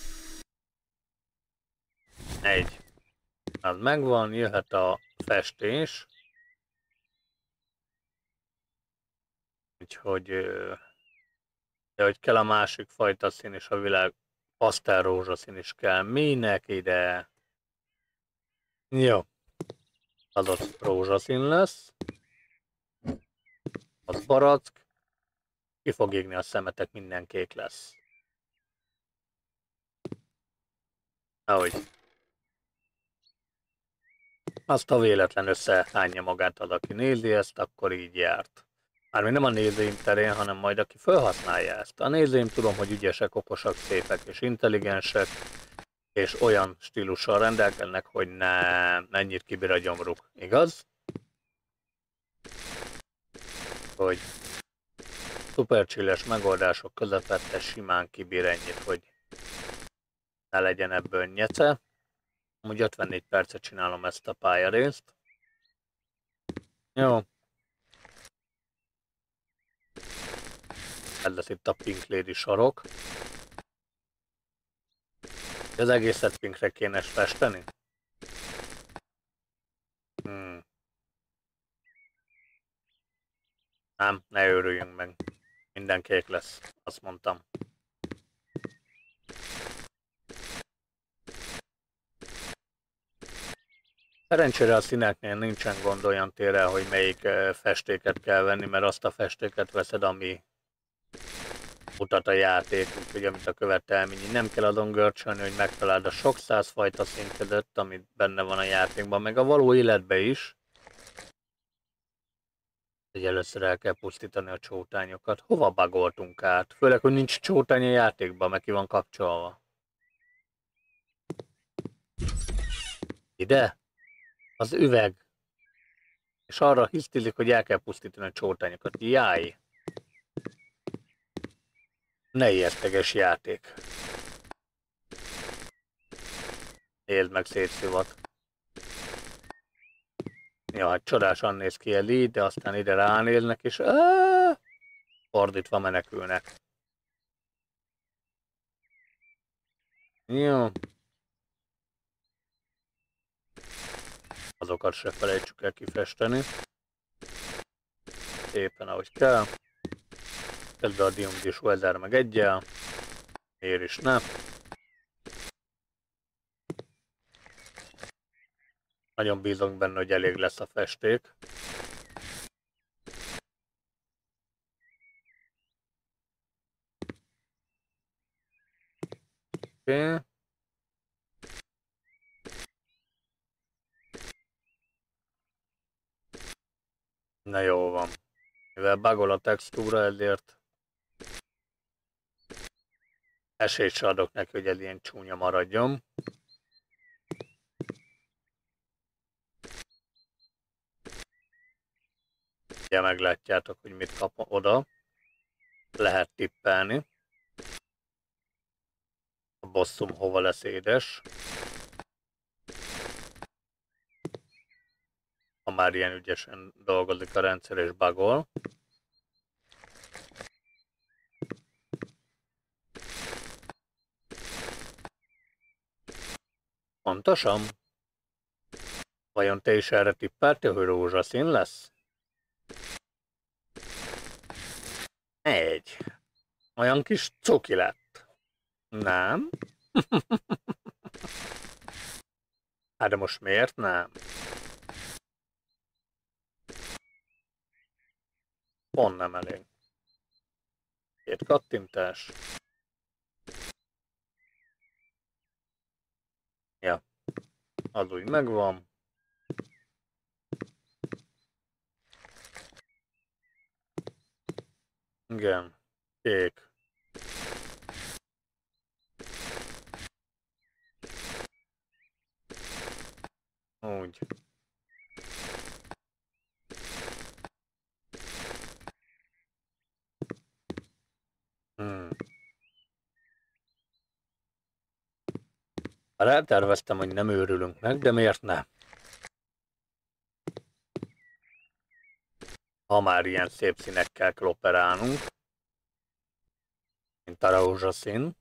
Egy. Az megvan, jöhet a festés. Úgyhogy de hogy kell a másik fajta szín is, a világ pasztel rózsaszín is kell. Minek ide? Jó. Az ott rózsaszín lesz. Az barack. Ki fog égni a szemetek, minden kék lesz. Ahogy. Azt a véletlen összehányja magát az, aki nézi ezt, akkor így járt. Mármint nem a nézőim terén, hanem majd aki felhasználja ezt. A nézőim tudom, hogy ügyesek, okosak, szépek és intelligensek, és olyan stílussal rendelkeznek, hogy nem, mennyit kibír a gyomruk. Igaz? Hogy szuper chilles megoldások közepette simán kibír ennyit, hogy ne legyen ebből nyece. Amúgy ötvennégy percet csinálom ezt a pályarészt. Jó. Ez lesz itt a Pink Lady sarok. Az egészet pinkre kéne festeni? Hmm. Nem, ne őrüljünk meg. Minden kék lesz, azt mondtam. Szerencsére a színeknél nincsen gond olyan térrel, hogy melyik festéket kell venni, mert azt a festéket veszed, ami mutat a játék, úgyhogy amit a követelmény. Nem kell azon görcsölni, hogy megtaláld a sok száz fajta szín között, amit benne van a játékban, meg a való életben is. Hogy először el kell pusztítani a csótányokat. Hova bagoltunk át? Főleg, hogy nincs csótány a játékban, meg ki van kapcsolva. Ide? Az üveg. És arra hisztizik, hogy el kell pusztítani a csótányokat. Jáj! Ne ijeszteges játék. Éld meg szétszivat. Ja, hát csodásan néz ki Eli, de aztán ide ránéznek, és áááá, fordítva menekülnek. Jó. Azokat se felejtsük el kifesteni. Szépen ahogy kell. Kezdve a Diumdis Weather meg egyel. Miért is ne? Nagyon bízok benne, hogy elég lesz a festék. Oké. Okay. Na jó van. Mivel bugol a textúra, ezért esélyt se adok neki, hogy ez ilyen csúnya maradjon. Ugye meglátjátok, hogy mit kap oda. Lehet tippelni. A bosszum hova lesz édes. Ha már ilyen ügyesen dolgozik a rendszer és bugol. Pontosan. Vajon te is erre tippeltél, hogy rózsaszín lesz? Egy. Olyan kis cuki lett. Nem? Hát de most miért nem? Pont nem elég. Két kattintás. Ja, az úgy megvan. Igen, kék. Úgy. Hmm. Már elterveztem, hogy nem őrülünk meg, de miért ne? Ha már ilyen szép színekkel kell operálnunk, mint a rózsaszín.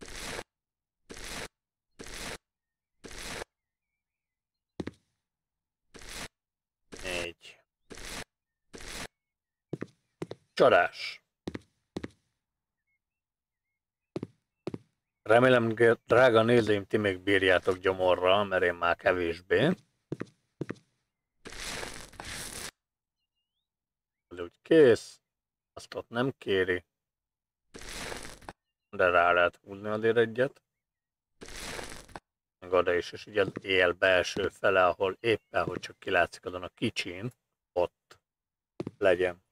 Négy. Csodás. Remélem, drága nézőim, ti még bírjátok gyomorral, mert én már kevésbé. Az úgy kész. Azt ott nem kéri. De rá lehet húzni azért egyet. Meg oda is, és ugye az él belső fele, ahol éppen, hogy csak kilátszik azon a kicsin, ott legyen.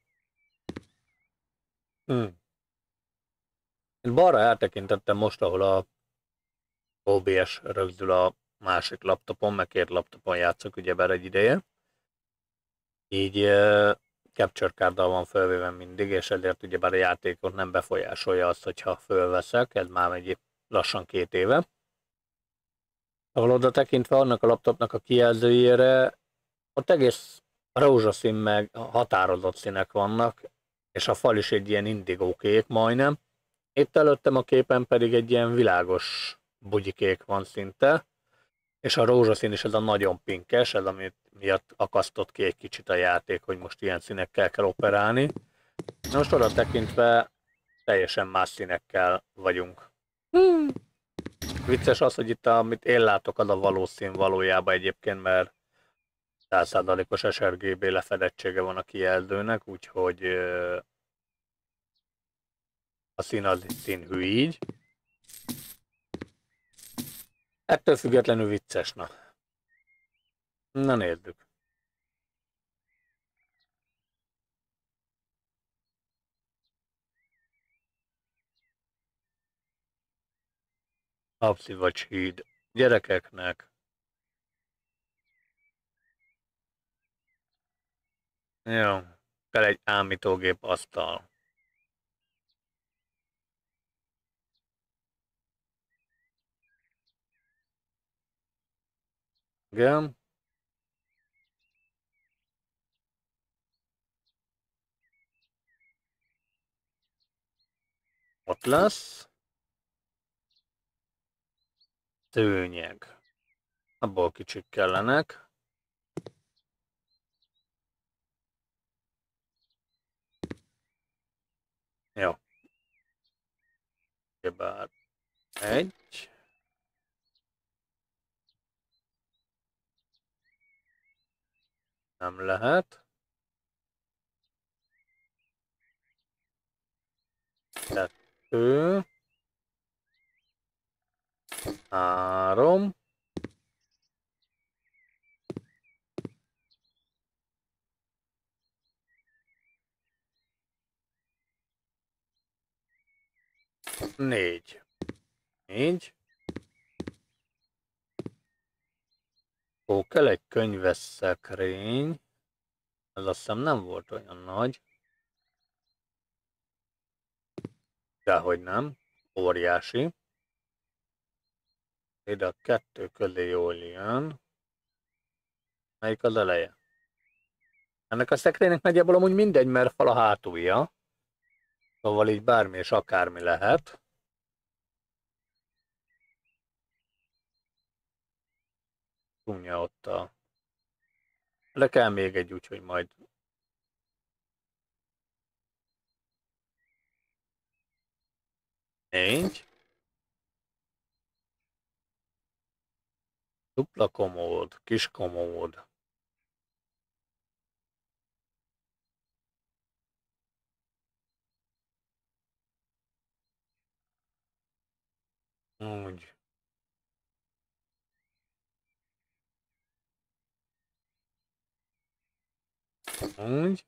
Hmm. Én balra eltekintettem most, ahol a o bé es rögzül a másik laptopon, meg két laptopon játszok ugyebár egy ideje. Így uh, capture carddal van fölvéve mindig, és ezért ugyebár a játékot nem befolyásolja azt, hogyha fölveszek, ez már egy lassan két éve. Ahol oda tekintve annak a laptopnak a kijelzőjére, ott egész rózsaszín meg határozott színek vannak, és a fal is egy ilyen indigókék majdnem. Itt előttem a képen pedig egy ilyen világos bugyikék van szinte, és a rózsaszín is ez a nagyon pinkes, ez amit miatt akasztott ki egy kicsit a játék, hogy most ilyen színekkel kell operálni. Most oda tekintve teljesen más színekkel vagyunk. Hmm. Vicces az, hogy itt amit én látok, az a valószín valójában egyébként, mert száz százalékos es er gé bé lefedettsége van a kijelzőnek, úgyhogy a szín az színhű így. Ettől függetlenül vicces, na. Na nézzük. Napszivacs híd gyerekeknek. Jó, kell egy ámítógép asztal. Igen. Ott lesz. Szőnyeg. Abból kicsik kellenek. Jó. Bár egy. Nem lehet. Kettő. Három. Négy. Négy. Ó, kell egy könyves szekrény. Ez azt hiszem nem volt olyan nagy. Dehogy nem. Óriási. Ide a kettő közé jól jön. Melyik az eleje? Ennek a szekrénynek nagyjából amúgy mindegy, mert fal a hátulja. Szóval így bármi és akármi lehet. Csúnya ott a... De kell még egy, úgyhogy majd... Négy. Dupla komód, kis komód. Úgy. Úgy.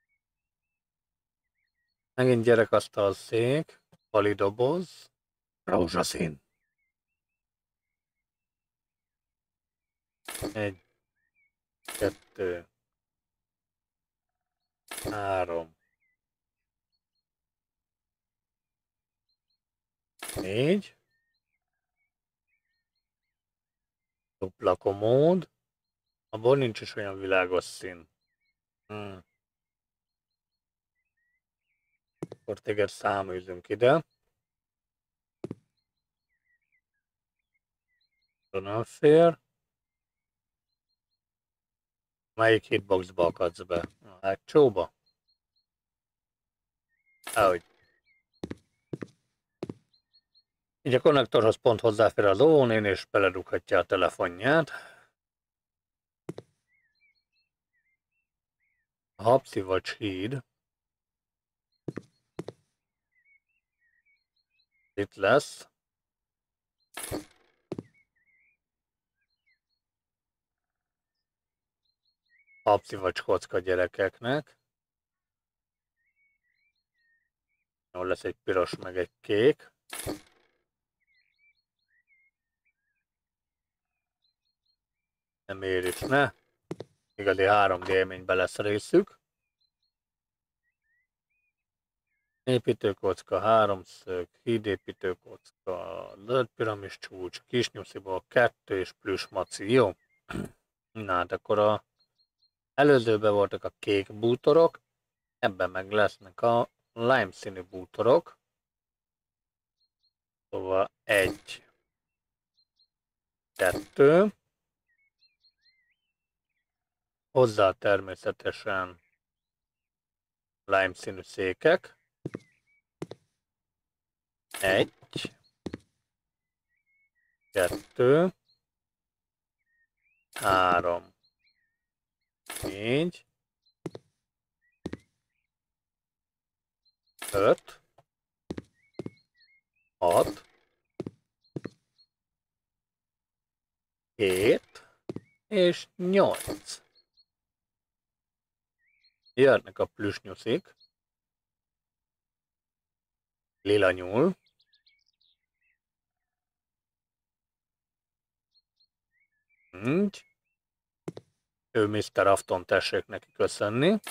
Megint gyerekasztal szék, palidoboz, rózsaszín. Egy, kettő, három, négy, dupla komód, abból nincs is olyan világos szín. Hmm. Akkor téged száműzünk ide. Nem fér. Melyik hitboxba akadsz be? A hátsóba? Ahogy. Így a konnektorhoz pont hozzáfér az óvónén, és beledughatja a telefonját. A habszivacs híd. Itt lesz. Habszivacs kocka gyerekeknek. Jól lesz egy piros meg egy kék. Nem ér is, ne. Igazi három dé élménybe lesz részük. Építőkocka, háromszög, hídépítőkocka, zöld piramis csúcs, kis nyusziból kettő és plusz maci, jó? Na hát akkor a előzőben voltak a kék bútorok, ebben meg lesznek a lime színű bútorok. Szóval egy, kettő, hozzá természetesen lime színű székek, egy, kettő, három, négy, öt, hat, hét és nyolc. Jönnek a plüsnyuszik, lila nyúl, így. Ő miszter Afton, tessék neki köszönni.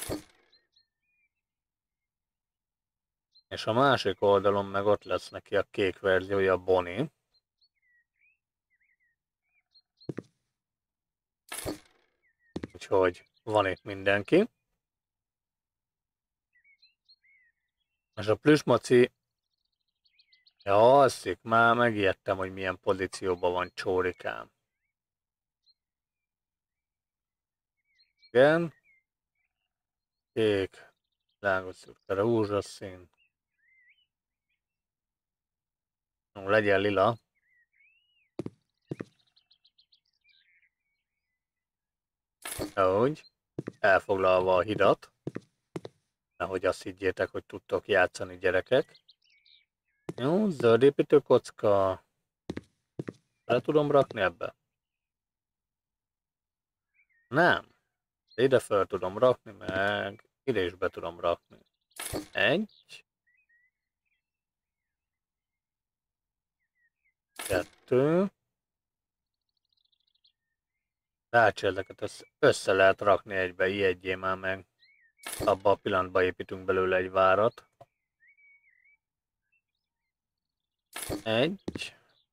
És a másik oldalon meg ott lesz neki a kék verziója, Bonnie. Úgyhogy van itt mindenki. És a plüsmaci, ja, alszik, már megijedtem, hogy milyen pozícióban van csórikám. Igen. Kék, lángos szürke, rózsaszín. No, legyen lila. Ahogy. Elfoglalva a hidat. Nehogy azt higgyétek, hogy tudtok játszani, gyerekek. Jó, zöld építőkocka. Le tudom rakni ebbe? Nem. De ide fel tudom rakni, meg ide is be tudom rakni. Egy. Kettő. Rácsérdeket össze, össze lehet rakni egybe, ijedjél már meg. Abba a pillanatban építünk belőle egy várat. Egy.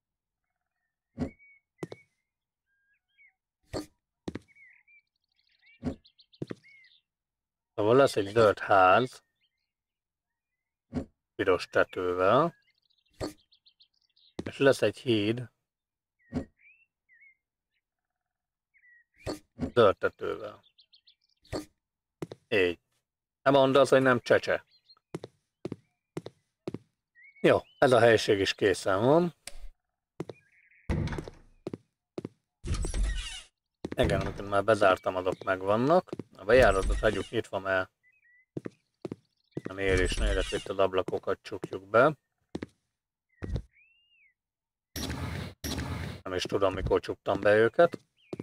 Szóval lesz egy zöld ház. Piros tetővel. És lesz egy híd. Zöld tetővel. Így. Nem mondd az, hogy nem csecse. Jó, ez a helység is készen van. Igen, amiket már bezártam, azok megvannak. A bejáratot hagyjuk nyitva, mert nem érésnél, illetve itt az ablakokat csukjuk be. Nem is tudom, mikor csuktam be őket.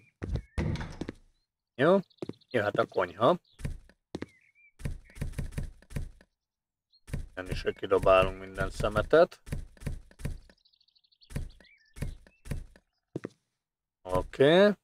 Jó, jöhet a konyha. Ennél is, hogy kidobálunk minden szemetet. Oké. Okay.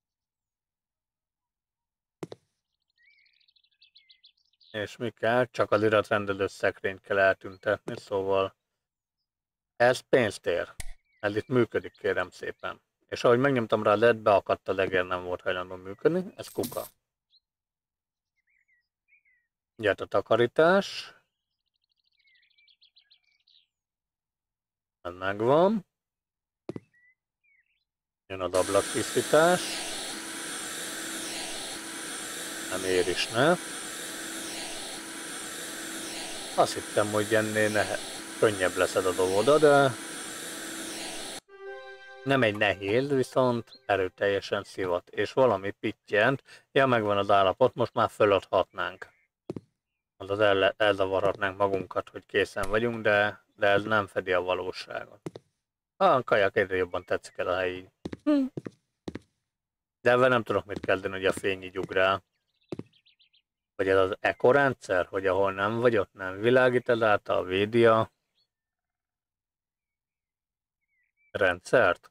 És mi kell? Csak az iratrendelő szekrényt kell eltüntetni, szóval ez pénztér. Ez itt működik, kérem szépen. És ahogy megnyomtam rá a led, beakadt a leger, nem volt hajlandó működni, ez kuka. Gyert a takarítás. Ez megvan. Jön az ablaktisztítás. Nem ér is, ne? Azt hittem, hogy ennél nehe... könnyebb lesz ez a dolgoda, de nem egy nehéz, viszont erőteljesen szivat, és valami pittyent. Ja, megvan az állapot, most már föladhatnánk. Azaz el, elzavarhatnánk magunkat, hogy készen vagyunk, de, de ez nem fedi a valóságot. A kajak egyre jobban tetszik el a helyi. Hm. De ebben nem tudok mit kezdeni, hogy a fény így ugrál. Vagy ez az eco rendszer, hogy ahol nem vagy, ott nem világít ezáltal, védi a rendszert.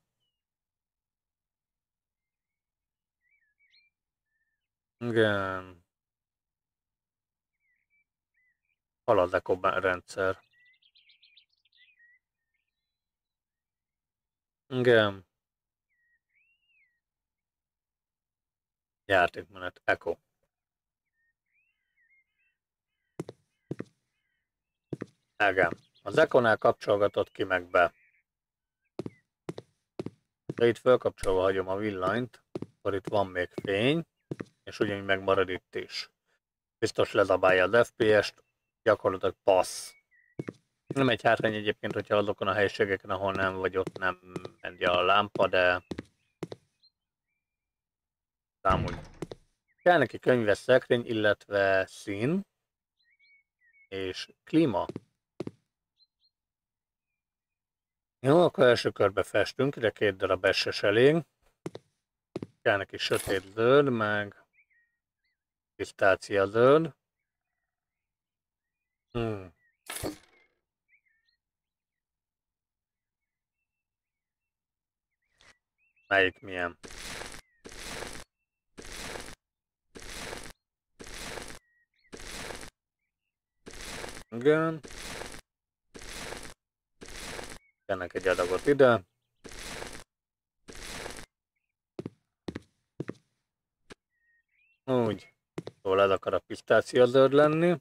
Igen. Hol az eco rendszer? Igen. Játékmenet, eco. Igen. Az eco-nál kapcsolgatott ki meg be. De itt felkapcsolva hagyom a villanyt, akkor itt van még fény, és ugyanúgy megmarad itt is. Biztos lezabálja az ef pé est, gyakorlatilag passz. Nem egy hátrány egyébként, hogyha azokon a helységeken, ahol nem vagy, ott nem megy a lámpa, de számúgy. Kell neki könyves szekrény, illetve szín, és klíma. Jó, akkor első körbe festünk, ide két darab es-es elég. Kell neki sötét zöld, meg pisztácia zöld. Hmm. Melyik milyen? Igen. Ennek egy adagot ide. Úgy. Szóval ez akar a pisztácia zöld lenni.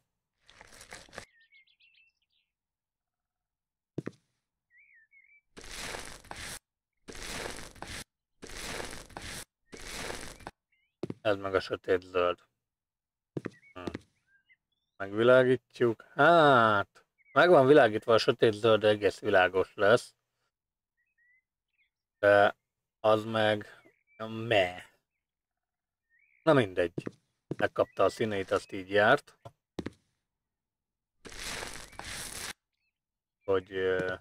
Ez meg a sötét zöld. Hm. Megvilágítjuk. Hát, meg van világítva a sötét zöld, de egész világos lesz. De az meg... meh. Na mindegy. Megkapta a színeit, azt így járt. Hogy... Uh,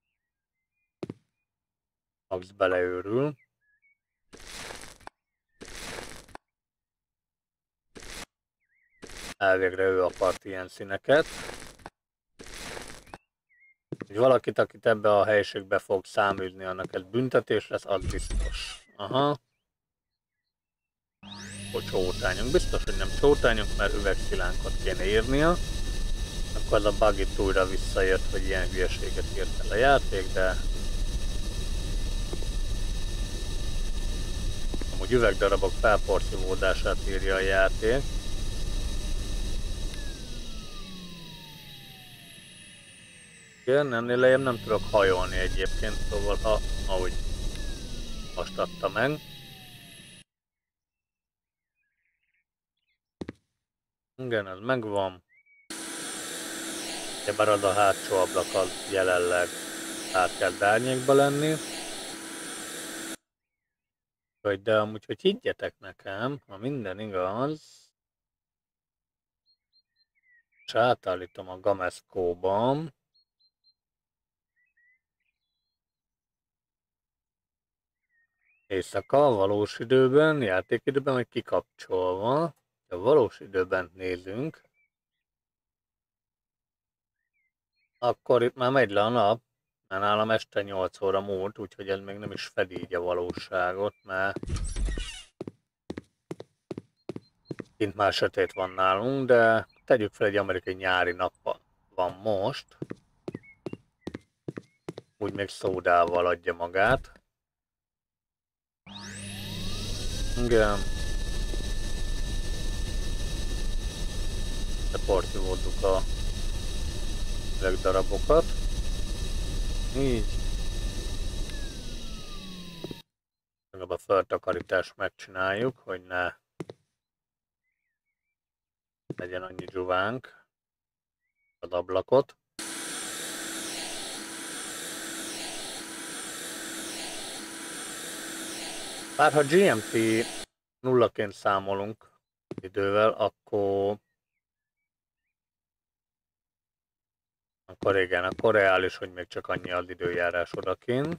Max beleőrül. Elvégre ő akart ilyen színeket. Hogy valakit, akit ebbe a helyiségbe fog száműzni, annak ez büntetés lesz, az biztos. Aha. Hogy csótányunk. Biztos, hogy nem csótányunk, mert üvegszilánkot kéne írnia. Akkor az a bug itt újra visszajött, hogy ilyen hülyeséget írt el a játék, de... Amúgy üvegdarabok felporszívódását írja a játék. Igen, ennél lejjebb nem tudok hajolni egyébként, szóval ha, ahogy most adta meg. Igen, ez megvan. De bár az a hátsó ablak az jelenleg át kell árnyékba lenni. De amúgy, hogy higgyetek nekem, ha minden igaz, és átállítom a Gamesco-ban, éjszaka, valós időben, játékidőben, vagy kikapcsolva. Ha valós időben nézünk, akkor itt már megy le a nap, mert nálam este nyolc óra múlt, úgyhogy ez még nem is fedi így a valóságot, mert kint már sötét van nálunk, de tegyük fel, egy amerikai nyári nap van most. Úgy még szódával adja magát. Igen. Deportivódtuk a legdarabokat. Így. Legalább a feltakarítást megcsináljuk, hogy ne legyen annyi dzsuvánk az ablakot. Bár ha gé em té nullaként számolunk idővel, akkor akkor igen, akkor reális, hogy még csak annyi az időjárás odakint.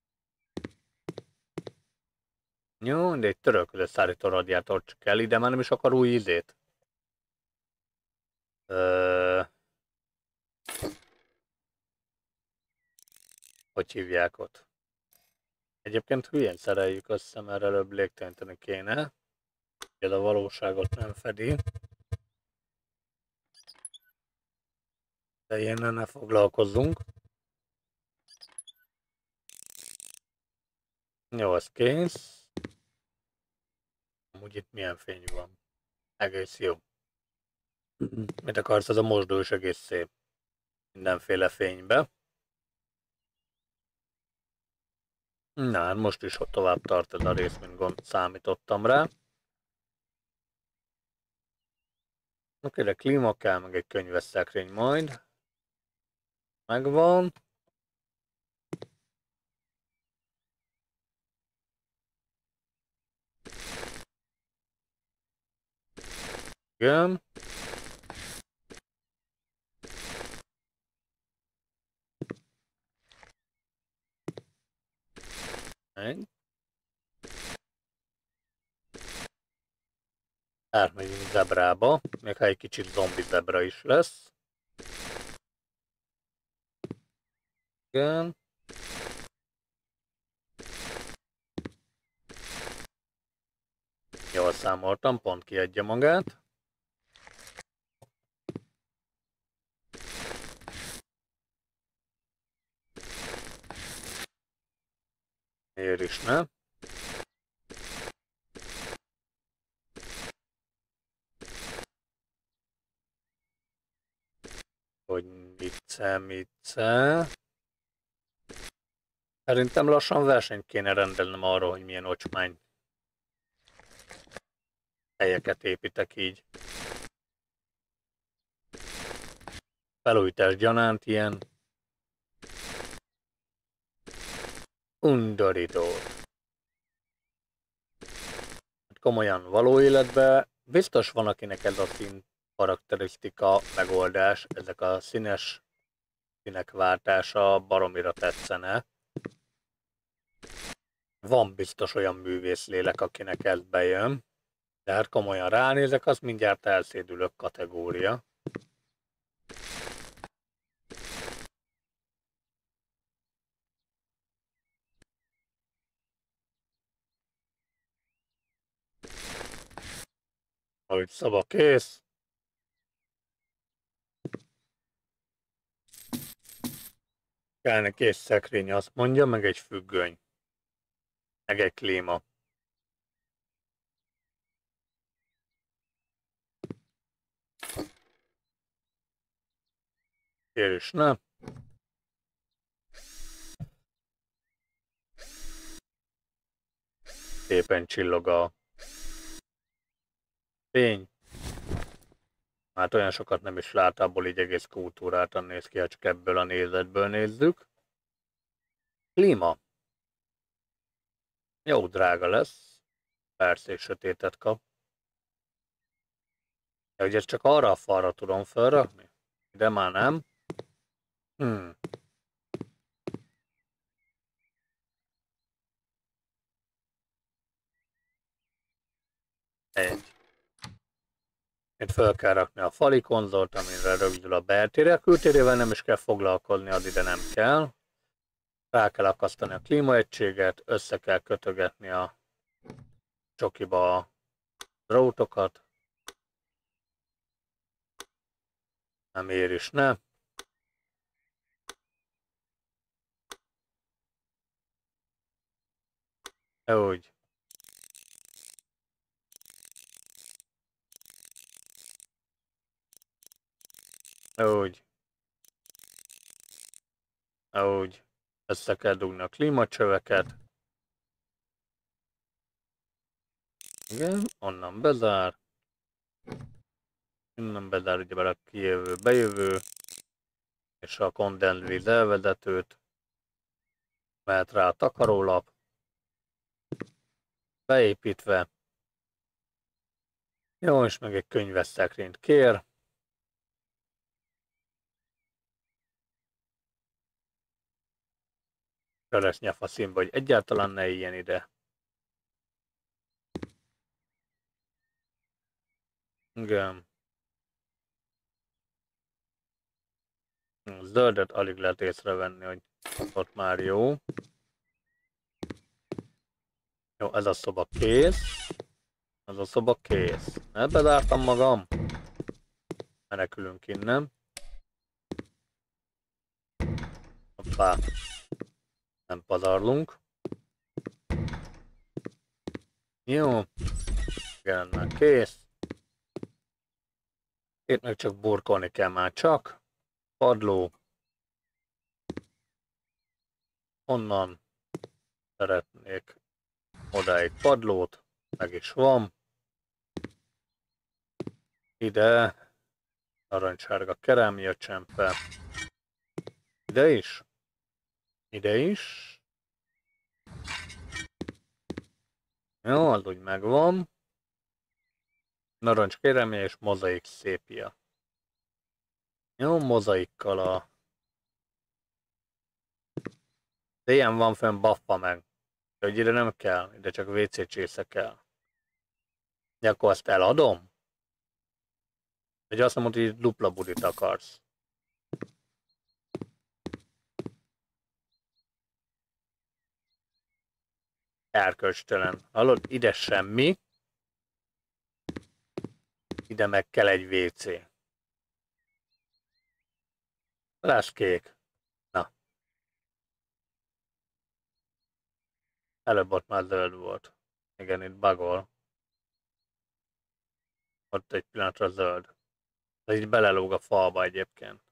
Jó, de egy törölköző szállító radiátort csak kell, ide már nem is akar új ízét. Ö... Hogy hívják ott? Egyébként hülyén szereljük össze, mert előbb légteleníteni kéne. Ez a valóságot nem fedi. De ilyennel ne foglalkozzunk. Jó, az kész. Amúgy itt milyen fény van. Egész jó. Mit akarsz, az a mosdó is egész szép. Mindenféle fénybe. Na, hát most is tovább tart ez a rész, mint gond számítottam rá. Oké, de klíma kell, meg egy könyves szekrény majd. Megvan. Igen. Egy. Átmegyünk zebrába, még ha egy kicsit zombi zebra is lesz. Igen. Jól számoltam, pont kiadja magát. Miért is ne? Hogy mitce, mitce. Szerintem lassan versenyt kéne rendelnem arra, hogy milyen ocsmány helyeket építek így. Felújítás gyanánt ilyen undorító. Komolyan való életben biztos van, akinek ez a szín karakterisztika megoldás, ezek a színes színek váltása baromira tetszene. Van biztos olyan művészlélek, akinek ez bejön, de hát komolyan ránézek, az mindjárt elszédülök kategória. Ahogy szava kész. Kellene kész szekrény, azt mondja, meg egy függöny. Meg egy klíma. És ne. Szépen csillog a fény. Hát olyan sokat nem is lát, abból így egész kultúráltan néz ki, ha csak ebből a nézetből nézzük. Klíma. Jó drága lesz. Persze, és sötétet kap. De ugye csak arra a falra tudom felrakni. De már nem. Hmm. Egy. Itt fel kell rakni a fali konzolt, amire rögzül a beltére. A kültérével nem is kell foglalkozni, az ide nem kell. Rá kell akasztani a klímaegységet, össze kell kötögetni a csokiba a drótokat. Nem ér is, ne. Úgy. Úgy. Úgy. Össze kell dugni a klímacsöveket. Igen, onnan bezár. Innen bezár ugyebár a kijövő, bejövő. És a kondenzvíz elvezetőt. Mehet rá a takarólap. Beépítve. Jó, és meg egy könyves szekrényt kér. Keresnyefa színbe, hogy egyáltalán ne éljen ide. Igen. Zöldet alig lehet észrevenni, hogy ott már jó. Jó, ez a szoba kész. Ez a szoba kész. Ne bezártam magam. Menekülünk innen. Hoppá. Nem pazarlunk. Jó. Igen, már kész. Itt meg csak burkolni kell már csak. Padló. Onnan szeretnék odáig padlót. Meg is van. Ide narancssárga kerámia csempe. Ide is. Ide is. Jó, az úgy megvan. Narancs kerámia és mozaik szépia. Jó, mozaikkal a... De ilyen van fönn baffa meg. Hogy ide nem kell, ide csak vé cé csésze kell. De akkor azt eladom? Vagy azt mondod, hogy dupla budit akarsz? Erkölcstelen. Hallod? Ide semmi. Ide meg kell egy vé cé. Lesz kék. Na. Előbb ott már zöld volt. Igen, itt bagol. Ott egy pillanatra zöld. De így belelóg a falba egyébként.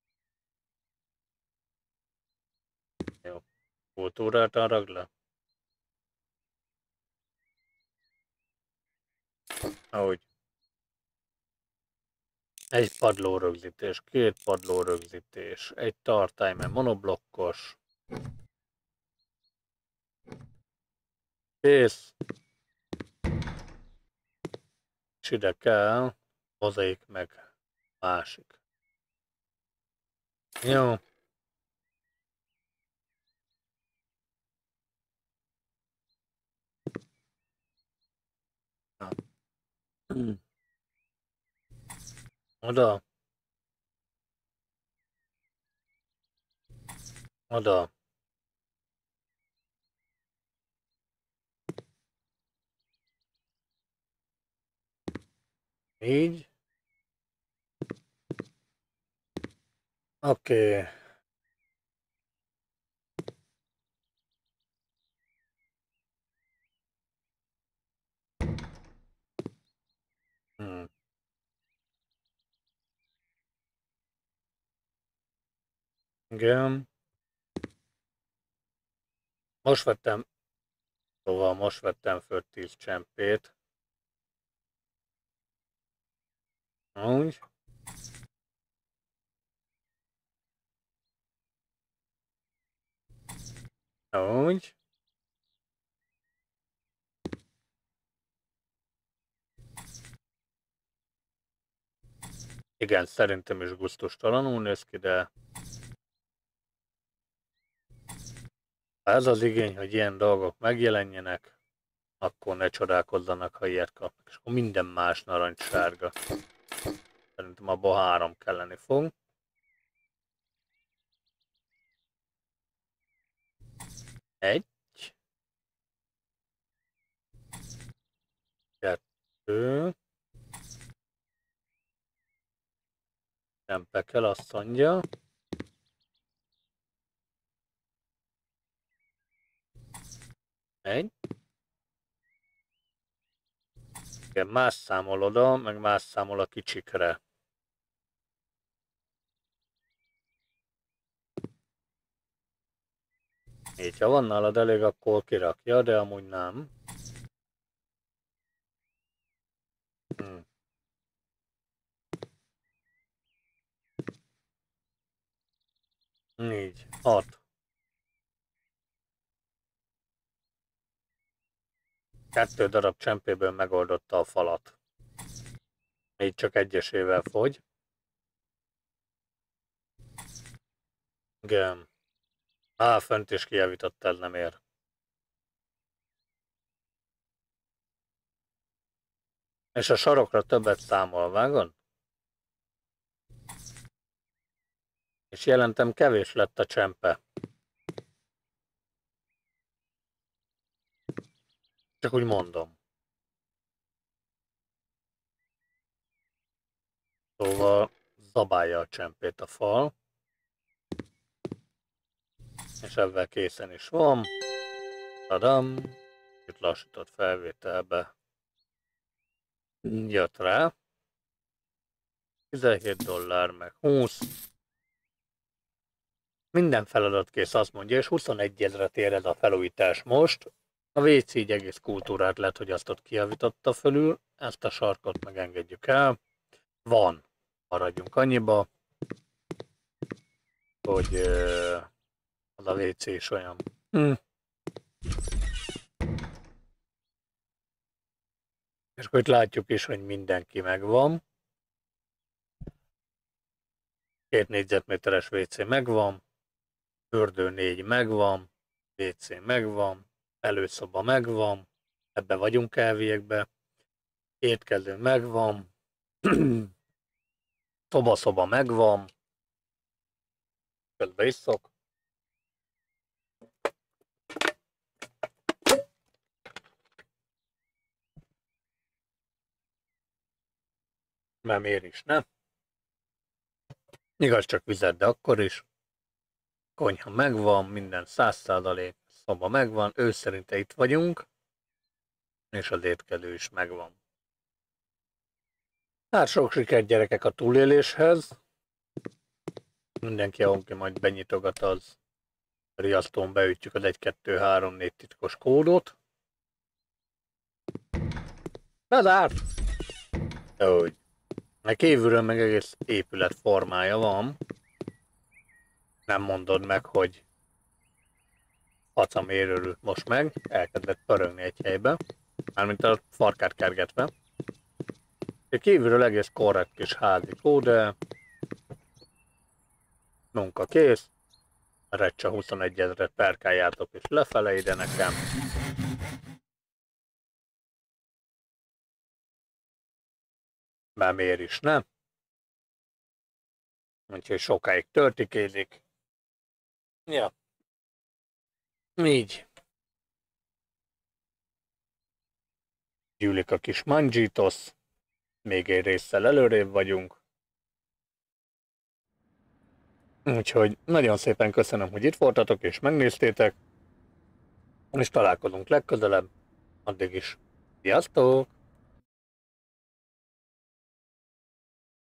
Jó. Kultúráltan ragd le. Ahogy. Egy padló rögzítés, két padló rögzítés, egy tartály, mert monoblokkos. Kész. És ide kell, mozaik meg másik. Jó. Hmm. Oda. Oda. Így. Oké. Okay. Hmm. Igen. Most vettem, szóval most vettem föl tíz csempét. Úgy. Úgy. Igen, szerintem is gusztustalanul néz ki, de ha ez az igény, hogy ilyen dolgok megjelenjenek, akkor ne csodálkozzanak, ha ilyet kapnak. És akkor minden más narancssárga. Szerintem abból három kelleni fog. Egy. Kettő. Tempekel azt mondja. Egy. Igen, más számol oda, meg más számol a kicsikre. Így, ha van nálad elég, akkor kirakja, de amúgy nem. Hm. Négy, hat. Kettő darab csempéből megoldotta a falat. Így csak egyesével fogy. Igen. Á, fönt is kijavított, ez nem ér. És a sarokra többet számol, vágod? És jelentem, kevés lett a csempe. Csak úgy mondom. Szóval zabálja a csempét a fal. És ebben készen is van. Tadam! Itt lassított felvételbe jött rá. tizenhét dollár meg húsz. Minden feladat kész, azt mondja, és huszonegy ezret ér ez a felújítás most. A vé cé így egész kultúrát lett, hogy azt ott kijavította fölül. Ezt a sarkot megengedjük el. Van. Maradjunk annyiba, hogy euh, az a vé cé is olyan. Hm. És akkor itt látjuk is, hogy mindenki megvan. Két négyzetméteres vé cé megvan. Fürdő négy megvan. vé cé megvan. Előszoba megvan. Ebbe vagyunk elviekbe. Étkező megvan. Szoba-szoba megvan. Közben isszok. Mert miért is, nem? Igaz, csak vizet, de akkor is. Konyha megvan, minden száz százalék. Szoba megvan, ő szerinte itt vagyunk. És az étkező is megvan. Hát sok sikert gyerekek a túléléshez. Mindenki, ahonki majd benyitogat, az riasztón beütjük az egy kettő három négy titkos kódot. Bezárt! Úgy. Meg kívülről meg egész épület formája van. Nem mondod meg, hogy facamér örült most meg. Elkezdett pörögni egy helybe. Mármint a farkát kergetve. Kívülről egész korrekt kis házi kóde. Munka kész. Recsa huszonegy ezret perkáljátok és lefele ide nekem. Már miért is, nem? Úgyhogy sokáig törtikézik. Ja. Így. Gyűlik a kis manjitos. Még egy résszel előrébb vagyunk. Úgyhogy nagyon szépen köszönöm, hogy itt voltatok és megnéztétek. És találkozunk legközelebb. Addig is. Sziasztok!